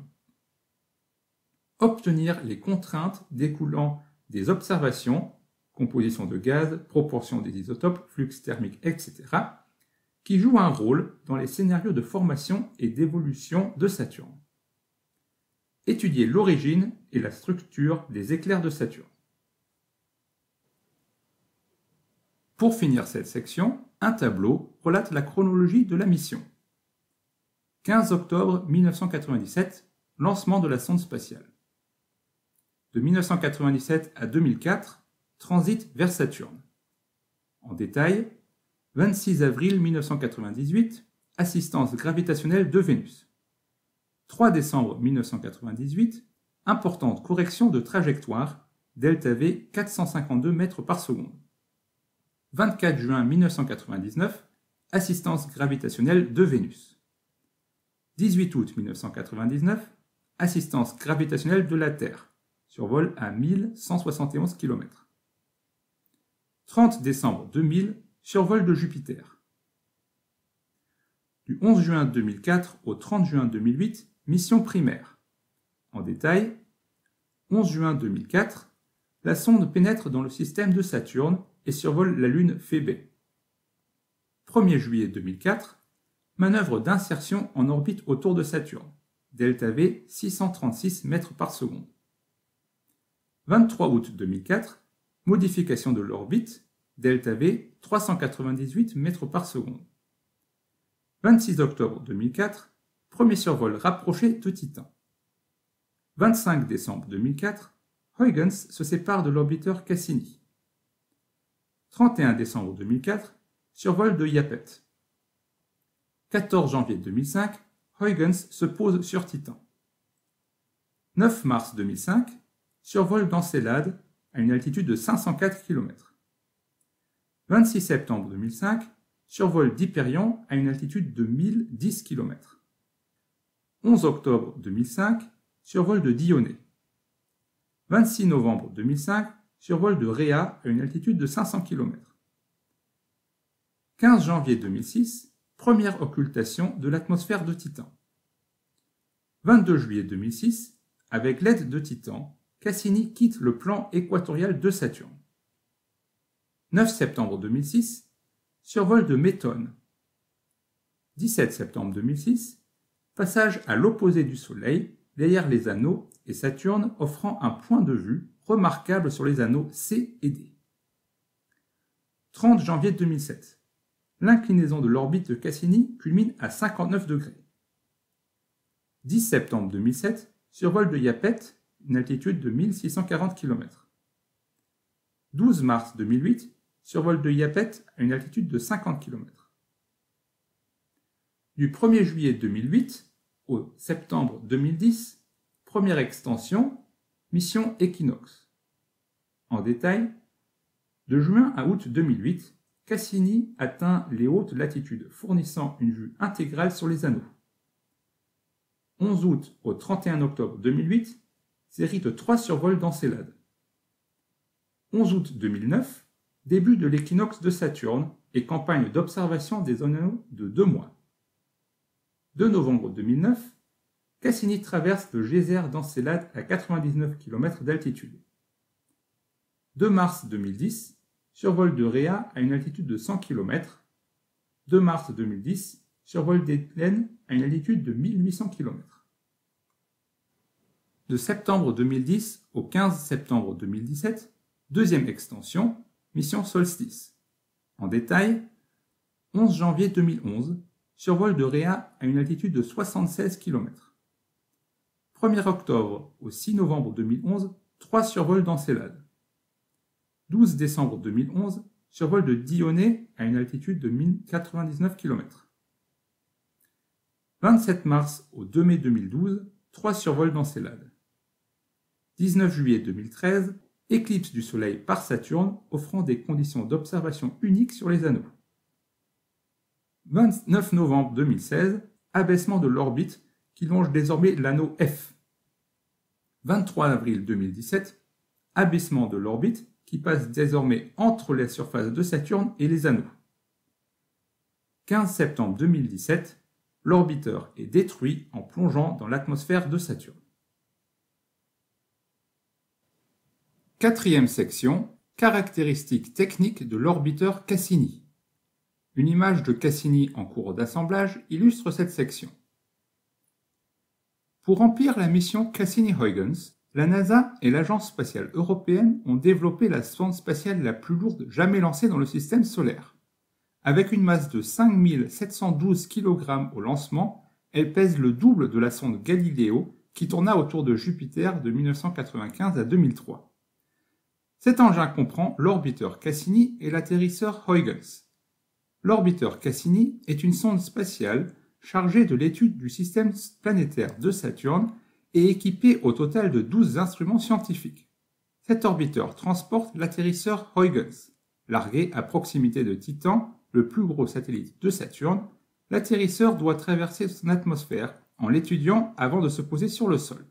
Obtenir les contraintes découlant des observations, composition de gaz, proportion des isotopes, flux thermique, et cetera, qui jouent un rôle dans les scénarios de formation et d'évolution de Saturne. Étudier l'origine et la structure des éclairs de Saturne. Pour finir cette section, un tableau relate la chronologie de la mission. quinze octobre mille neuf cent quatre-vingt-dix-sept, lancement de la sonde spatiale. De mille neuf cent quatre-vingt-dix-sept à deux mille quatre, transit vers Saturne. En détail, vingt-six avril mille neuf cent quatre-vingt-dix-huit, assistance gravitationnelle de Vénus. trois décembre mille neuf cent quatre-vingt-dix-huit, importante correction de trajectoire, delta V quatre cent cinquante-deux mètres par seconde. vingt-quatre juin mille neuf cent quatre-vingt-dix-neuf, assistance gravitationnelle de Vénus. dix-huit août mille neuf cent quatre-vingt-dix-neuf, assistance gravitationnelle de la Terre, survol à mille cent soixante et onze kilomètres. trente décembre deux mille, survol de Jupiter. Du onze juin deux mille quatre au trente juin deux mille huit, mission primaire. En détail, onze juin deux mille quatre, la sonde pénètre dans le système de Saturne et survole la Lune Phébé. premier juillet deux mille quatre, manœuvre d'insertion en orbite autour de Saturne, delta V six cent trente-six mètres par seconde. vingt-trois août deux mille quatre, modification de l'orbite, delta V trois cent quatre-vingt-dix-huit mètres par seconde. vingt-six octobre deux mille quatre, premier survol rapproché de Titan. vingt-cinq décembre deux mille quatre, Huygens se sépare de l'orbiteur Cassini. trente et un décembre deux mille quatre, survol de Yapet. quatorze janvier deux mille cinq, Huygens se pose sur Titan. neuf mars deux mille cinq, survol d'Encelade à une altitude de cinq cent quatre kilomètres. vingt-six septembre deux mille cinq, survol d'Hyperion à une altitude de mille dix kilomètres. onze octobre deux mille cinq, survol de Dionée. vingt-six novembre deux mille cinq, survol de Rhea à une altitude de cinq cents kilomètres. quinze janvier deux mille six, première occultation de l'atmosphère de Titan. vingt-deux juillet deux mille six, avec l'aide de Titan, Cassini quitte le plan équatorial de Saturne. neuf septembre deux mille six, survol de Méthone. dix-sept septembre deux mille six, passage à l'opposé du Soleil, derrière les anneaux et Saturne offrant un point de vue remarquable sur les anneaux C et D. trente janvier deux mille sept, l'inclinaison de l'orbite de Cassini culmine à cinquante-neuf degrés. dix septembre deux mille sept, survol de Yapet, une altitude de mille six cent quarante kilomètres. douze mars deux mille huit, survol de Yapet à une altitude de cinquante kilomètres. Du premier juillet deux mille huit au septembre deux mille dix, première extension, mission Equinox. En détail, de juin à août deux mille huit, Cassini atteint les hautes latitudes fournissant une vue intégrale sur les anneaux. onze août au trente et un octobre deux mille huit, série de trois survols d'Encelade. onze août deux mille neuf, début de l'équinoxe de Saturne et campagne d'observation des anneaux de deux mois. deux novembre deux mille neuf, Cassini traverse le geyser d'Encelade à quatre-vingt-dix-neuf kilomètres d'altitude. deux mars deux mille dix, survol de Rhea à une altitude de cent kilomètres. deux mars deux mille dix, survol des plaines à une altitude de mille huit cents kilomètres. De septembre deux mille dix au quinze septembre deux mille dix-sept, deuxième extension, mission Solstice. En détail, onze janvier deux mille onze, survol de Rhea à une altitude de soixante-seize kilomètres. premier octobre au six novembre deux mille onze, trois survols d'Encelade. douze décembre deux mille onze, survol de Dionée à une altitude de mille quatre-vingt-dix-neuf kilomètres. vingt-sept mars au deux mai deux mille douze, trois survols d'Encelade. dix-neuf juillet deux mille treize, éclipse du Soleil par Saturne offrant des conditions d'observation uniques sur les anneaux. vingt-neuf novembre deux mille seize, abaissement de l'orbite qui longe désormais l'anneau F. vingt-trois avril deux mille dix-sept, abaissement de l'orbite qui passe désormais entre la surface de Saturne et les anneaux. quinze septembre deux mille dix-sept, l'orbiteur est détruit en plongeant dans l'atmosphère de Saturne. Quatrième section, caractéristiques techniques de l'orbiteur Cassini. Une image de Cassini en cours d'assemblage illustre cette section. Pour remplir la mission Cassini-Huygens, la NASA et l'Agence spatiale européenne ont développé la sonde spatiale la plus lourde jamais lancée dans le système solaire. Avec une masse de cinq mille sept cent douze kilogrammes au lancement, elle pèse le double de la sonde Galileo qui tourna autour de Jupiter de mille neuf cent quatre-vingt-quinze à deux mille trois. Cet engin comprend l'orbiteur Cassini et l'atterrisseur Huygens. L'orbiteur Cassini est une sonde spatiale chargée de l'étude du système planétaire de Saturne et équipée au total de douze instruments scientifiques. Cet orbiteur transporte l'atterrisseur Huygens. Largué à proximité de Titan, le plus gros satellite de Saturne, l'atterrisseur doit traverser son atmosphère en l'étudiant avant de se poser sur le sol.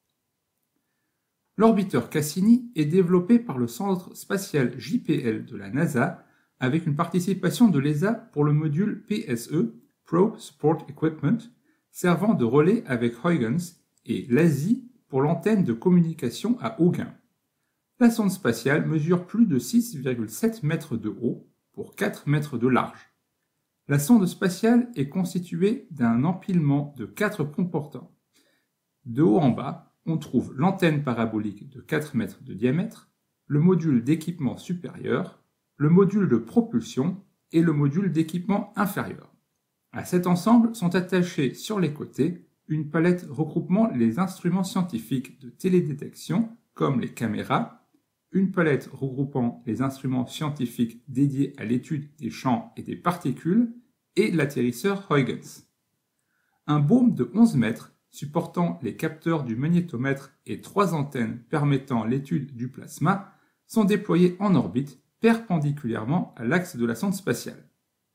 L'orbiteur Cassini est développé par le Centre spatial J P L de la NASA avec une participation de l'E S A pour le module P S E, Probe Support Equipment, servant de relais avec Huygens, et l'A S I pour l'antenne de communication à haut gain. La sonde spatiale mesure plus de six virgule sept mètres de haut pour quatre mètres de large. La sonde spatiale est constituée d'un empilement de quatre comportants. De haut en bas, on trouve l'antenne parabolique de quatre mètres de diamètre, le module d'équipement supérieur, le module de propulsion et le module d'équipement inférieur. À cet ensemble sont attachés sur les côtés une palette regroupant les instruments scientifiques de télédétection comme les caméras, une palette regroupant les instruments scientifiques dédiés à l'étude des champs et des particules et l'atterrisseur Huygens. Un baume de onze mètres supportant les capteurs du magnétomètre et trois antennes permettant l'étude du plasma sont déployés en orbite perpendiculairement à l'axe de la sonde spatiale.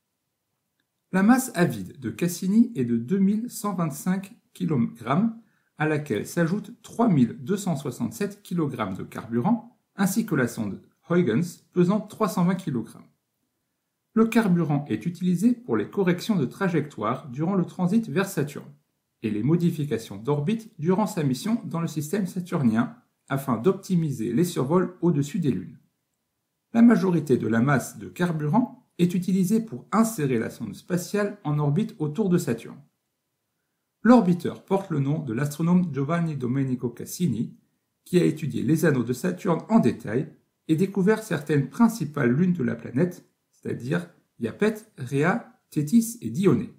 La masse à vide de Cassini est de deux mille cent vingt-cinq kilogrammes, à laquelle s'ajoutent trois mille deux cent soixante-sept kilogrammes de carburant, ainsi que la sonde Huygens pesant trois cent vingt kilogrammes. Le carburant est utilisé pour les corrections de trajectoire durant le transit vers Saturne et les modifications d'orbite durant sa mission dans le système saturnien afin d'optimiser les survols au-dessus des lunes. La majorité de la masse de carburant est utilisée pour insérer la sonde spatiale en orbite autour de Saturne. L'orbiteur porte le nom de l'astronome Giovanni Domenico Cassini, qui a étudié les anneaux de Saturne en détail et découvert certaines principales lunes de la planète, c'est-à-dire Iapet, Rhea, Thétis et Dionée.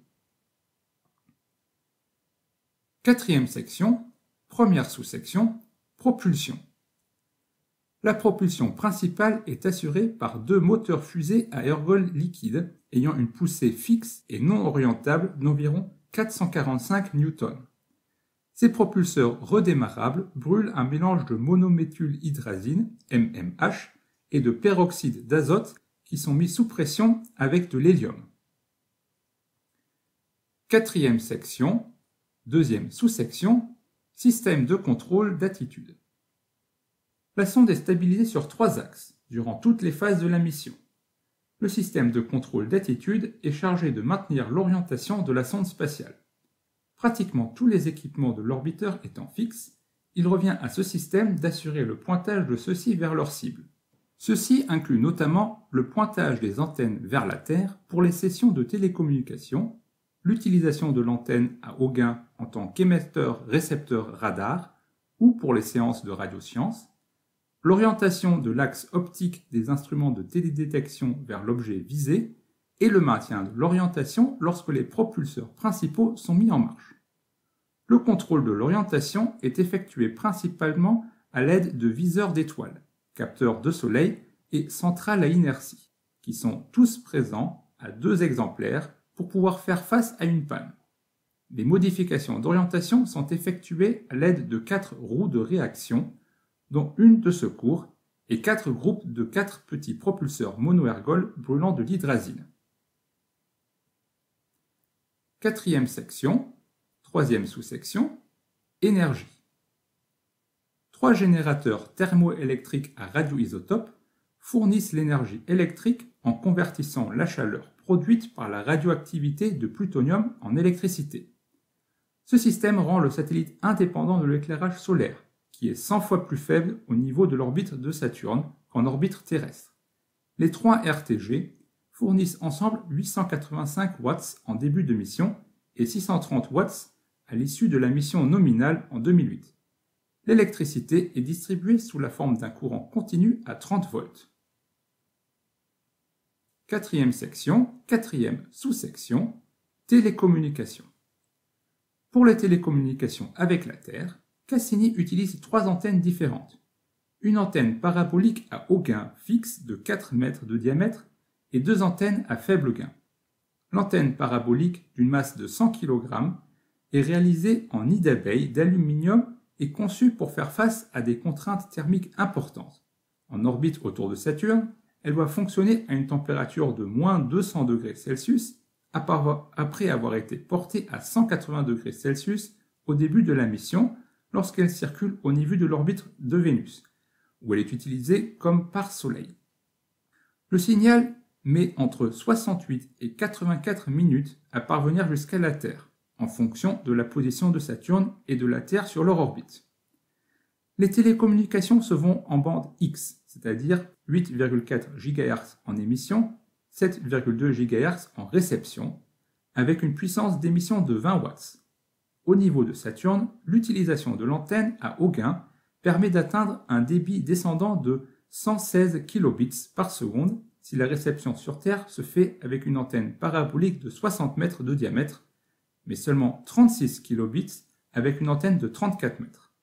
Quatrième section, première sous-section, propulsion. La propulsion principale est assurée par deux moteurs fusées à ergol liquide ayant une poussée fixe et non orientable d'environ quatre cent quarante-cinq newtons. Ces propulseurs redémarrables brûlent un mélange de monométhylhydrazine, M M H, et de peroxyde d'azote qui sont mis sous pression avec de l'hélium. Quatrième section, deuxième sous-section, système de contrôle d'attitude. La sonde est stabilisée sur trois axes durant toutes les phases de la mission. Le système de contrôle d'attitude est chargé de maintenir l'orientation de la sonde spatiale. Pratiquement tous les équipements de l'orbiteur étant fixes, il revient à ce système d'assurer le pointage de ceux-ci vers leur cible. Ceci inclut notamment le pointage des antennes vers la Terre pour les sessions de télécommunication, l'utilisation de l'antenne à haut gain en tant qu'émetteur-récepteur radar ou pour les séances de radiosciences, l'orientation de l'axe optique des instruments de télédétection vers l'objet visé et le maintien de l'orientation lorsque les propulseurs principaux sont mis en marche. Le contrôle de l'orientation est effectué principalement à l'aide de viseurs d'étoiles, capteurs de soleil et centrales à inertie, qui sont tous présents à deux exemplaires pour pouvoir faire face à une panne. Les modifications d'orientation sont effectuées à l'aide de quatre roues de réaction, dont une de secours, et quatre groupes de quatre petits propulseurs monoergols brûlant de l'hydrazine. Quatrième section, troisième sous-section, énergie. Trois générateurs thermoélectriques à radioisotope fournissent l'énergie électrique en convertissant la chaleur produite par la radioactivité de plutonium en électricité. Ce système rend le satellite indépendant de l'éclairage solaire, qui est cent fois plus faible au niveau de l'orbite de Saturne qu'en orbite terrestre. Les trois R T G fournissent ensemble huit cent quatre-vingt-cinq watts en début de mission et six cent trente watts à l'issue de la mission nominale en deux mille huit. L'électricité est distribuée sous la forme d'un courant continu à trente volts. Quatrième section, quatrième sous-section, télécommunications. Pour les télécommunications avec la Terre, Cassini utilise trois antennes différentes. Une antenne parabolique à haut gain fixe de quatre mètres de diamètre et deux antennes à faible gain. L'antenne parabolique d'une masse de cent kilogrammes est réalisée en nid d'abeille d'aluminium et conçue pour faire face à des contraintes thermiques importantes. En orbite autour de Saturne, elle doit fonctionner à une température de moins deux cents degrés Celsius après avoir été portée à cent quatre-vingts degrés Celsius au début de la mission lorsqu'elle circule au niveau de l'orbite de Vénus, où elle est utilisée comme pare-soleil. Le signal met entre soixante-huit et quatre-vingt-quatre minutes à parvenir jusqu'à la Terre, en fonction de la position de Saturne et de la Terre sur leur orbite. Les télécommunications se font en bande X, c'est-à-dire huit virgule quatre gigahertz en émission, sept virgule deux gigahertz en réception, avec une puissance d'émission de vingt watts. Au niveau de Saturne, l'utilisation de l'antenne à haut gain permet d'atteindre un débit descendant de cent seize kilobits par seconde si la réception sur Terre se fait avec une antenne parabolique de soixante mètres de diamètre, mais seulement trente-six kilobits avec une antenne de trente-quatre mètres.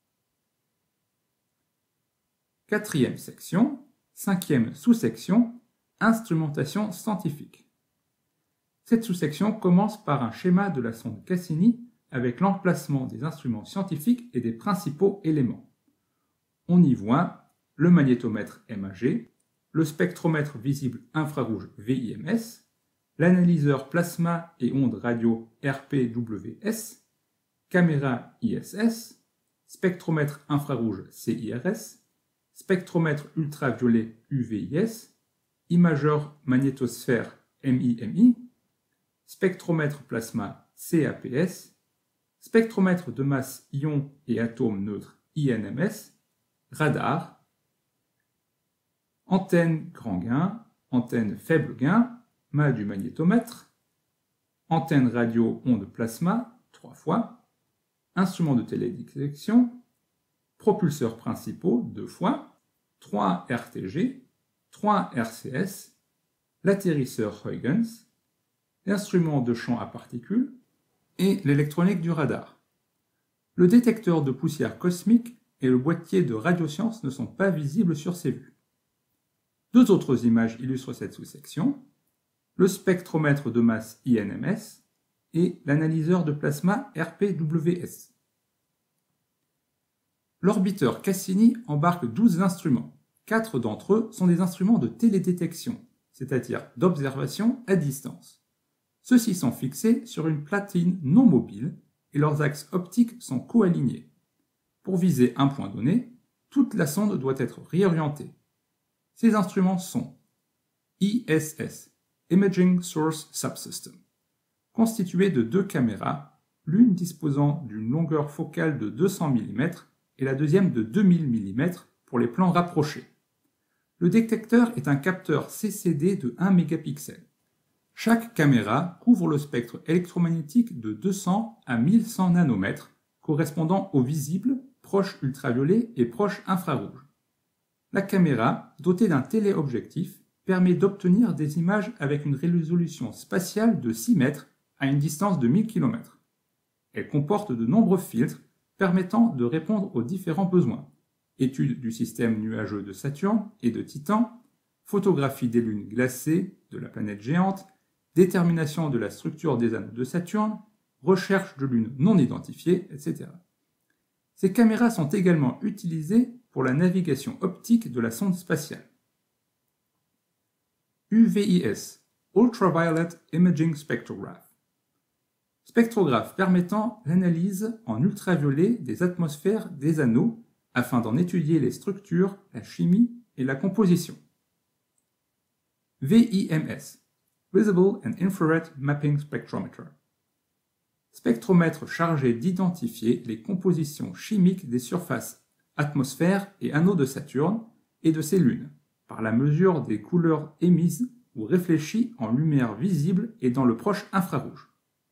Quatrième section, cinquième sous-section, instrumentation scientifique. Cette sous-section commence par un schéma de la sonde Cassini avec l'emplacement des instruments scientifiques et des principaux éléments. On y voit le magnétomètre M A G, le spectromètre visible infrarouge V I M S, l'analyseur plasma et ondes radio R P W S, caméra I S S, spectromètre infrarouge C I R S, spectromètre ultraviolet U V I S, imageur magnétosphère M I M I, spectromètre plasma C A P S, spectromètre de masse ions et atomes neutres I N M S, radar, antenne grand gain, antenne faible gain, mât du magnétomètre, antenne radio onde plasma, trois fois, instruments de télédétection, propulseurs principaux, deux fois, trois R T G, trois R C S, l'atterrisseur Huygens, l'instrument de champ à particules et l'électronique du radar. Le détecteur de poussière cosmique et le boîtier de radiosciences ne sont pas visibles sur ces vues. Deux autres images illustrent cette sous-section, le spectromètre de masse I N M S et l'analyseur de plasma R P W S. L'orbiteur Cassini embarque douze instruments. Quatre d'entre eux sont des instruments de télédétection, c'est-à-dire d'observation à distance. Ceux-ci sont fixés sur une platine non mobile et leurs axes optiques sont co-alignés. Pour viser un point donné, toute la sonde doit être réorientée. Ces instruments sont I S S, Imaging Source Subsystem, constitué de deux caméras, l'une disposant d'une longueur focale de deux cents millimètres et la deuxième de deux mille millimètres pour les plans rapprochés. Le détecteur est un capteur C C D de un mégapixel. Chaque caméra couvre le spectre électromagnétique de deux cents à mille cent nanomètres, correspondant au visible, proche ultraviolet et proche infrarouge. La caméra, dotée d'un téléobjectif, permet d'obtenir des images avec une résolution spatiale de six mètres à une distance de mille kilomètres. Elle comporte de nombreux filtres permettant de répondre aux différents besoins. Étude du système nuageux de Saturne et de Titan, photographie des lunes glacées de la planète géante, détermination de la structure des anneaux de Saturne, recherche de lunes non identifiées, et cetera. Ces caméras sont également utilisées pour la navigation optique de la sonde spatiale. U V I S, Ultraviolet Imaging Spectrograph. Spectrographe permettant l'analyse en ultraviolet des atmosphères des anneaux afin d'en étudier les structures, la chimie et la composition. V I M S, Visible and Infrared Mapping Spectrometer. Spectromètre chargé d'identifier les compositions chimiques des surfaces, atmosphères et anneaux de Saturne et de ses lunes, par la mesure des couleurs émises ou réfléchies en lumière visible et dans le proche infrarouge.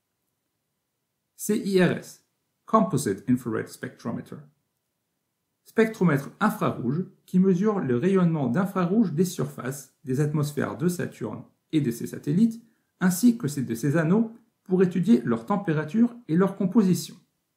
C I R S, Composite Infrared Spectrometer. Spectromètre infrarouge qui mesure le rayonnement d'infrarouge des surfaces, des atmosphères de Saturne et de ses satellites, ainsi que de ses anneaux, pour étudier leur température et leur composition.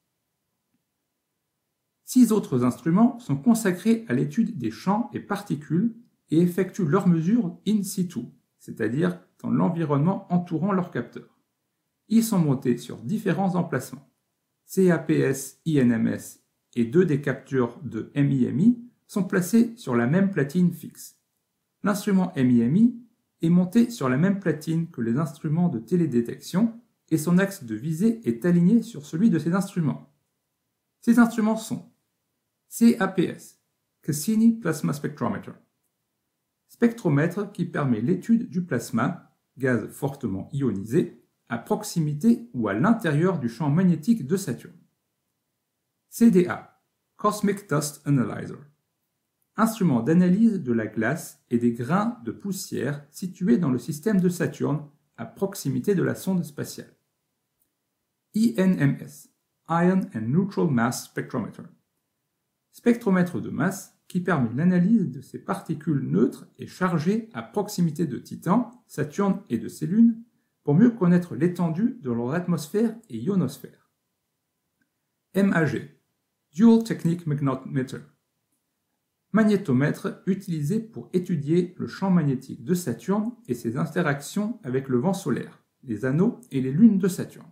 Six autres instruments sont consacrés à l'étude des champs et particules et effectuent leurs mesures in situ, c'est-à-dire dans l'environnement entourant leur capteur. Ils sont montés sur différents emplacements. C A P S I N M S et deux des capteurs de M I M I sont placés sur la même platine fixe. L'instrument M I M I est monté sur la même platine que les instruments de télédétection et son axe de visée est aligné sur celui de ces instruments. Ces instruments sont C A P S, Cassini Plasma Spectrometer, spectromètre qui permet l'étude du plasma, gaz fortement ionisé, à proximité ou à l'intérieur du champ magnétique de Saturne. C D A, Cosmic Dust Analyzer, instrument d'analyse de la glace et des grains de poussière situés dans le système de Saturne à proximité de la sonde spatiale. I N M S, Ion and Neutral Mass Spectrometer, spectromètre de masse qui permet l'analyse de ces particules neutres et chargées à proximité de Titan, Saturne et de ses lunes pour mieux connaître l'étendue de leur atmosphère et ionosphère. M A G, Dual Technique Magnetometer, magnétomètre utilisé pour étudier le champ magnétique de Saturne et ses interactions avec le vent solaire, les anneaux et les lunes de Saturne.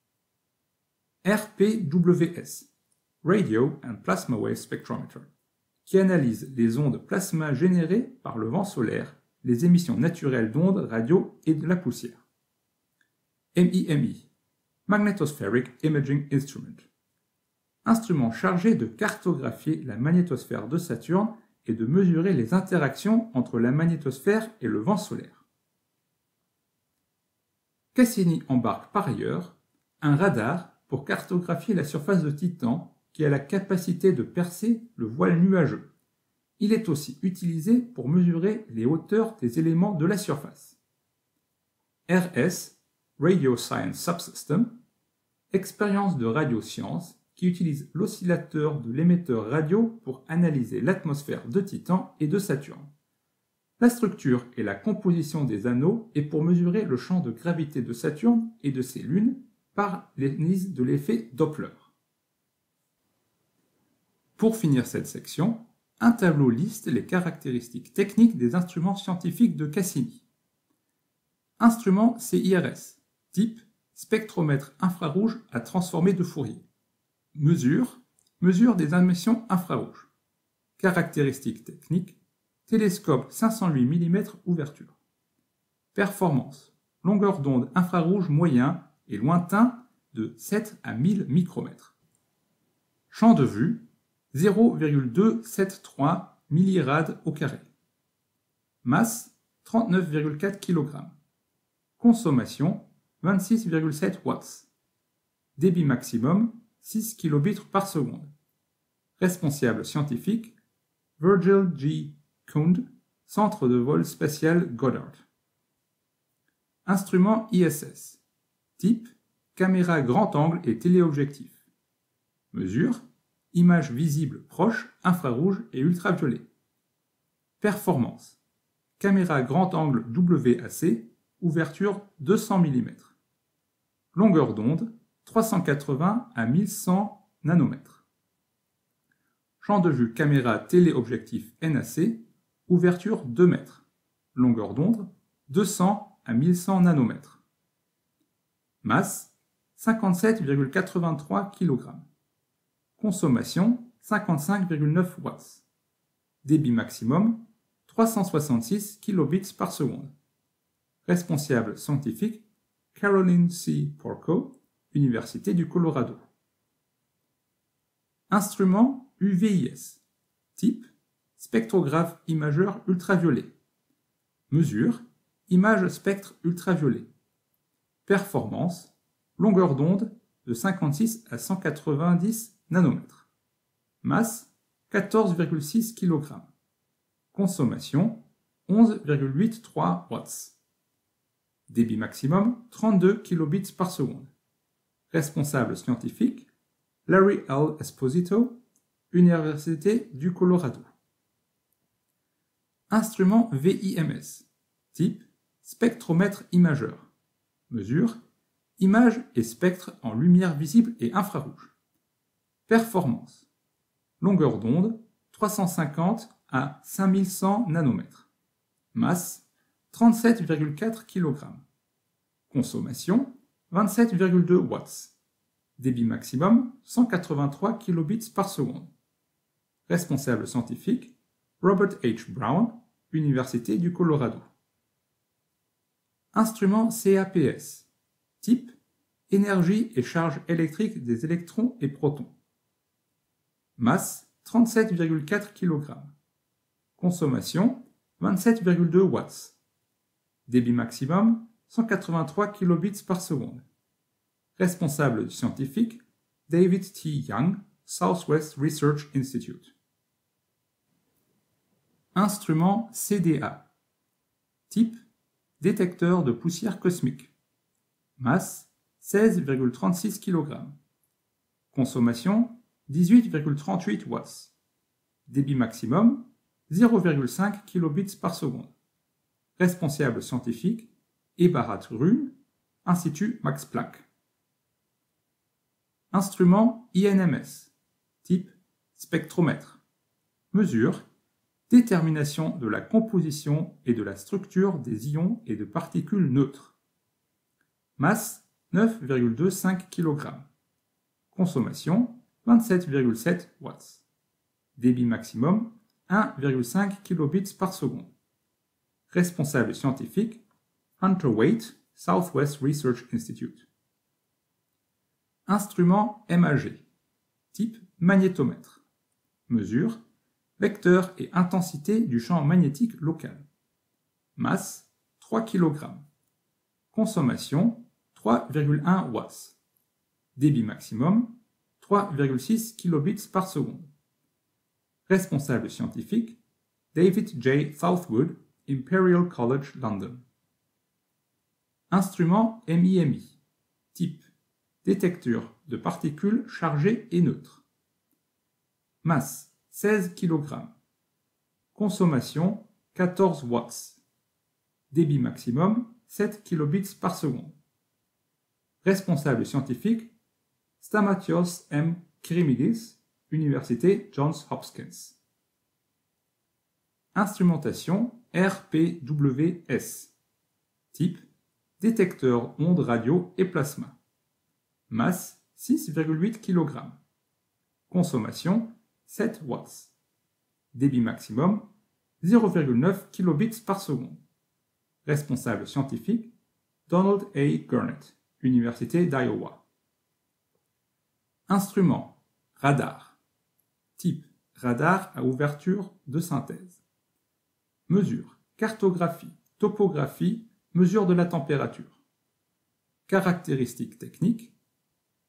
R P W S, Radio and Plasma Wave Spectrometer, qui analyse les ondes plasma générées par le vent solaire, les émissions naturelles d'ondes radio et de la poussière. M I M I, Magnetospheric Imaging Instrument, instrument chargé de cartographier la magnétosphère de Saturne et de mesurer les interactions entre la magnétosphère et le vent solaire. Cassini embarque par ailleurs un radar pour cartographier la surface de Titan qui a la capacité de percer le voile nuageux. Il est aussi utilisé pour mesurer les hauteurs des éléments de la surface. R S, Radio Science Subsystem, expérience de radioscience qui utilise l'oscillateur de l'émetteur radio pour analyser l'atmosphère de Titan et de Saturne. La structure et la composition des anneaux est pour mesurer le champ de gravité de Saturne et de ses lunes par l'analyse de l'effet Doppler. Pour finir cette section, un tableau liste les caractéristiques techniques des instruments scientifiques de Cassini. Instrument C I R S, type spectromètre infrarouge à transformer de Fourier. Mesure, mesure des émissions infrarouges. Caractéristiques techniques, télescope cinq cent huit millimètres ouverture. Performance, longueur d'onde infrarouge moyen et lointain de sept à mille micromètres. Champ de vue, zéro virgule deux cent soixante-treize millirad au carré. Masse, trente-neuf virgule quatre kilogrammes. Consommation, vingt-six virgule sept watts. Débit maximum, six kilobits par seconde. Responsable scientifique, Virgil G. Kund, Centre de vol spatial Goddard. Instrument I S S. Type, caméra grand angle et téléobjectif. Mesure, image visible proche, infrarouge et ultraviolet. Performance, caméra grand angle W A C, ouverture deux cents millimètres. Longueur d'onde, trois cent quatre-vingts à mille cent nanomètres. Champ de vue caméra téléobjectif N A C, ouverture deux mètres. Longueur d'onde, deux cents à mille cent nanomètres. Masse, cinquante-sept virgule quatre-vingt-trois kilogrammes. Consommation, cinquante-cinq virgule neuf watts. Débit maximum, trois cent soixante-six kilobits par seconde. Responsable scientifique, Caroline C. Porco, Université du Colorado. Instrument U V I S. Type, spectrographe imageur ultraviolet. Mesure, image spectre ultraviolet. Performance, longueur d'onde de cinquante-six à cent quatre-vingt-dix nanomètres. Masse, quatorze virgule six kilogrammes. Consommation, onze virgule quatre-vingt-treize watts. Débit maximum, trente-deux kilobits par seconde. Responsable scientifique, Larry L. Esposito, Université du Colorado. Instrument V I M S. Type, spectromètre imageur. Mesure, image et spectre en lumière visible et infrarouge. Performance, longueur d'onde, trois cent cinquante à cinq mille cent nanomètres. Masse, trente-sept virgule quatre kilogrammes. Consommation, vingt-sept virgule deux watts. Débit maximum, cent quatre-vingt-trois kilobits par seconde. Responsable scientifique, Robert H. Brown, Université du Colorado. Instrument C A P S. Type, énergie et charge électrique des électrons et protons. Masse, trente-sept virgule quatre kilogrammes. Consommation, vingt-sept virgule deux watts. Débit maximum, cent quatre-vingt-trois kilobits par seconde. Responsable scientifique, David T. Young, Southwest Research Institute. Instrument C D A. Type, détecteur de poussière cosmique. Masse, seize virgule trente-six kilogrammes. Consommation, dix-huit virgule trente-huit watts. Débit maximum, zéro virgule cinq kilobits par seconde. Responsable scientifique, Eberhard Rühm, Institut Max Planck. Instrument I N M S. Type, spectromètre. Mesure, détermination de la composition et de la structure des ions et de particules neutres. Masse, neuf virgule vingt-cinq kilogrammes. Consommation, vingt-sept virgule sept watts. Débit maximum, un virgule cinq kilobits par seconde. Responsable scientifique, Hunter Waite, Southwest Research Institute. Instrument M A G. Type, magnétomètre. Mesure, vecteur et intensité du champ magnétique local. Masse, trois kilogrammes. Consommation, trois virgule un watts. Débit maximum, trois virgule six kilobits par seconde. Responsable scientifique, David J. Southwood, Imperial College London. Instrument M I M I. Type, détecteur de particules chargées et neutres. Masse, seize kilogrammes. Consommation, quatorze watts. Débit maximum, sept kilobits par seconde. Responsable scientifique, Stamatios M. Kyrimidis, Université Johns Hopkins. Instrumentation R P W S. Type, détecteur ondes radio et plasma. Masse, six virgule huit kilogrammes. Consommation, sept watts. Débit maximum, zéro virgule neuf kilobits par seconde. Responsable scientifique, Donald A. Gurnett, Université d'Iowa. Instrument, radar. Type, radar à ouverture de synthèse. Mesure, cartographie, topographie, mesure de la température. Caractéristiques techniques,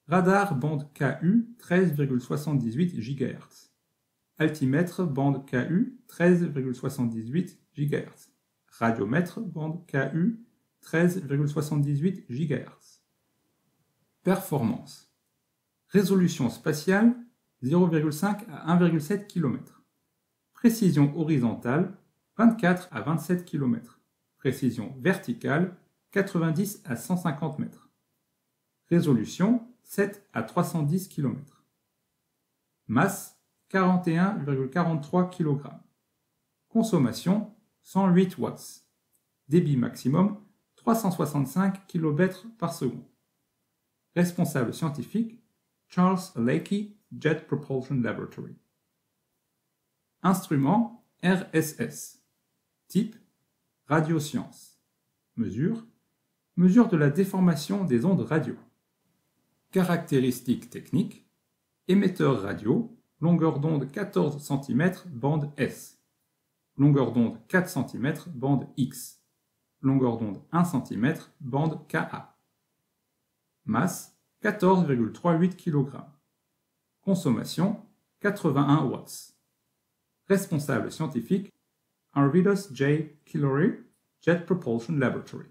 Radar bande K U treize virgule soixante-dix-huit gigahertz. Altimètre bande K U treize virgule soixante-dix-huit gigahertz. Radiomètre bande K U treize virgule soixante-dix-huit gigahertz. Performance. Résolution spatiale zéro virgule cinq à un virgule sept kilomètres. Précision horizontale vingt-quatre à vingt-sept kilomètres. Précision verticale quatre-vingt-dix à cent cinquante mètres. Résolution sept à trois cent dix kilomètres. Masse quarante et un virgule quarante-trois kilogrammes. Consommation cent huit watts. Débit maximum trois cent soixante-cinq kilomètres par seconde. Responsable scientifique Charles Leakey Jet Propulsion Laboratory. Instrument R S S. Type radioscience. Mesure mesure de la déformation des ondes radio. Caractéristiques techniques émetteur radio, longueur d'onde quatorze centimètres, bande S. Longueur d'onde quatre centimètres, bande X. Longueur d'onde un centimètre, bande K A. Masse quatorze virgule trente-huit kilogrammes. Consommation quatre-vingt-un watts. Responsable scientifique Arvidas J. Killory Jet Propulsion Laboratory.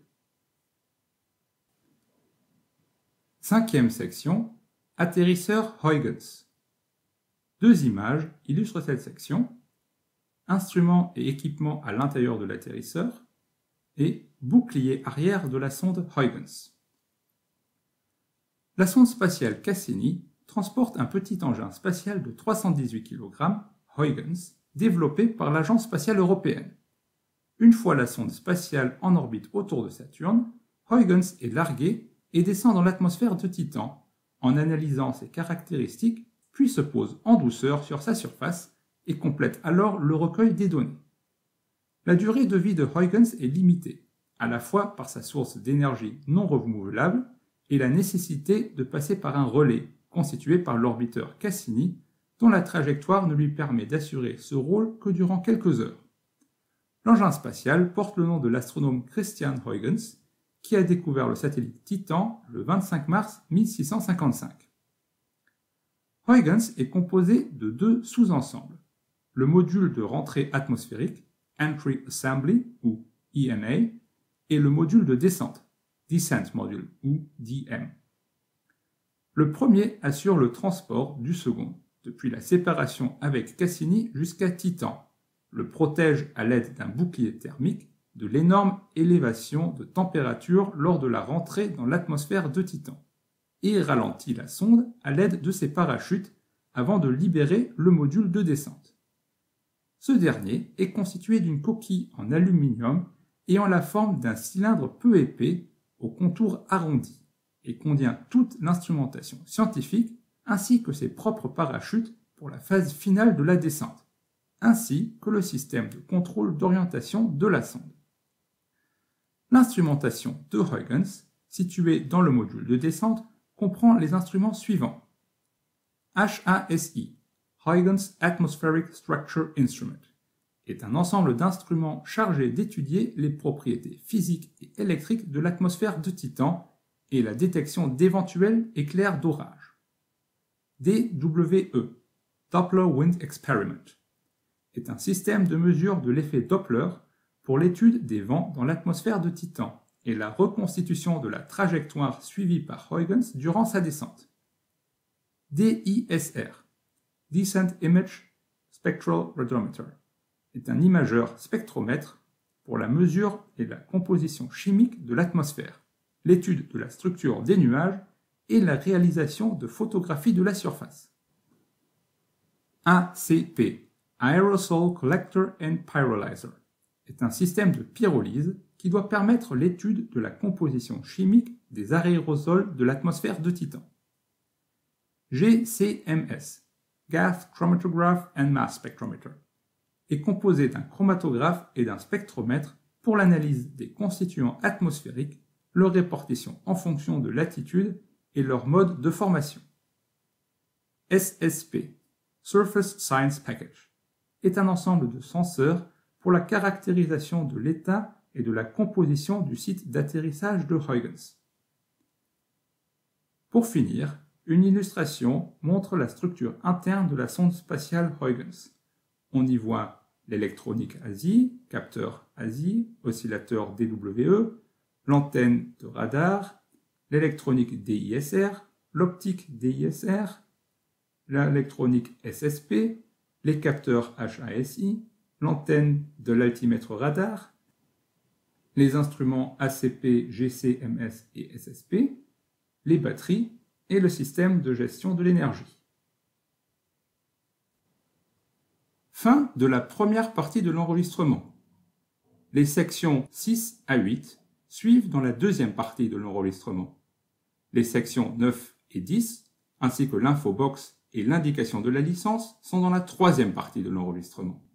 Cinquième section, atterrisseur Huygens. Deux images illustrent cette section, instruments et équipements à l'intérieur de l'atterrisseur et bouclier arrière de la sonde Huygens. La sonde spatiale Cassini transporte un petit engin spatial de trois cent dix-huit kilogrammes, Huygens, développé par l'Agence spatiale européenne. Une fois la sonde spatiale en orbite autour de Saturne, Huygens est largué et descend dans l'atmosphère de Titan, en analysant ses caractéristiques, puis se pose en douceur sur sa surface et complète alors le recueil des données. La durée de vie de Huygens est limitée, à la fois par sa source d'énergie non renouvelable et la nécessité de passer par un relais constitué par l'orbiteur Cassini, dont la trajectoire ne lui permet d'assurer ce rôle que durant quelques heures. L'engin spatial porte le nom de l'astronome Christian Huygens, qui a découvert le satellite Titan le vingt-cinq mars mille six cent cinquante-cinq. Huygens est composé de deux sous-ensembles, le module de rentrée atmosphérique, Entry Assembly ou E N A, et le module de descente, Descent Module ou D M. Le premier assure le transport du second, depuis la séparation avec Cassini jusqu'à Titan, le protège à l'aide d'un bouclier thermique de l'énorme élévation de température lors de la rentrée dans l'atmosphère de Titan, et ralentit la sonde à l'aide de ses parachutes avant de libérer le module de descente. Ce dernier est constitué d'une coquille en aluminium ayant la forme d'un cylindre peu épais au contour arrondi et contient toute l'instrumentation scientifique ainsi que ses propres parachutes pour la phase finale de la descente, ainsi que le système de contrôle d'orientation de la sonde. L'instrumentation de Huygens, située dans le module de descente, comprend les instruments suivants. H A S I, Huygens Atmospheric Structure Instrument, est un ensemble d'instruments chargés d'étudier les propriétés physiques et électriques de l'atmosphère de Titan et la détection d'éventuels éclairs d'orage. D W E, Doppler Wind Experiment, est un système de mesure de l'effet Doppler pour l'étude des vents dans l'atmosphère de Titan et la reconstitution de la trajectoire suivie par Huygens durant sa descente. D I S R, Descent Image Spectral Radiometer, est un imageur spectromètre pour la mesure et la composition chimique de l'atmosphère, l'étude de la structure des nuages et la réalisation de photographies de la surface. A C P, Aerosol Collector and Pyrolyzer, est un système de pyrolyse qui doit permettre l'étude de la composition chimique des aérosols de l'atmosphère de Titan. G C M S, Gas Chromatograph and Mass Spectrometer, est composé d'un chromatographe et d'un spectromètre pour l'analyse des constituants atmosphériques, leur répartition en fonction de l'attitude et leur mode de formation. S S P, Surface Science Package, est un ensemble de senseurs pour la caractérisation de l'état et de la composition du site d'atterrissage de Huygens. Pour finir, Une illustration montre la structure interne de la sonde spatiale Huygens. On y voit l'électronique A S I, capteur A S I, oscillateur D W E, l'antenne de radar, l'électronique D I S R, l'optique D I S R, l'électronique S S P, les capteurs H A S I, l'antenne de l'altimètre radar, les instruments A C P, G C M S et S S P, les batteries et le système de gestion de l'énergie. Fin de la première partie de l'enregistrement. Les sections six à huit suivent dans la deuxième partie de l'enregistrement. Les sections neuf et dix, ainsi que l'infobox et l'indication de la licence, sont dans la troisième partie de l'enregistrement.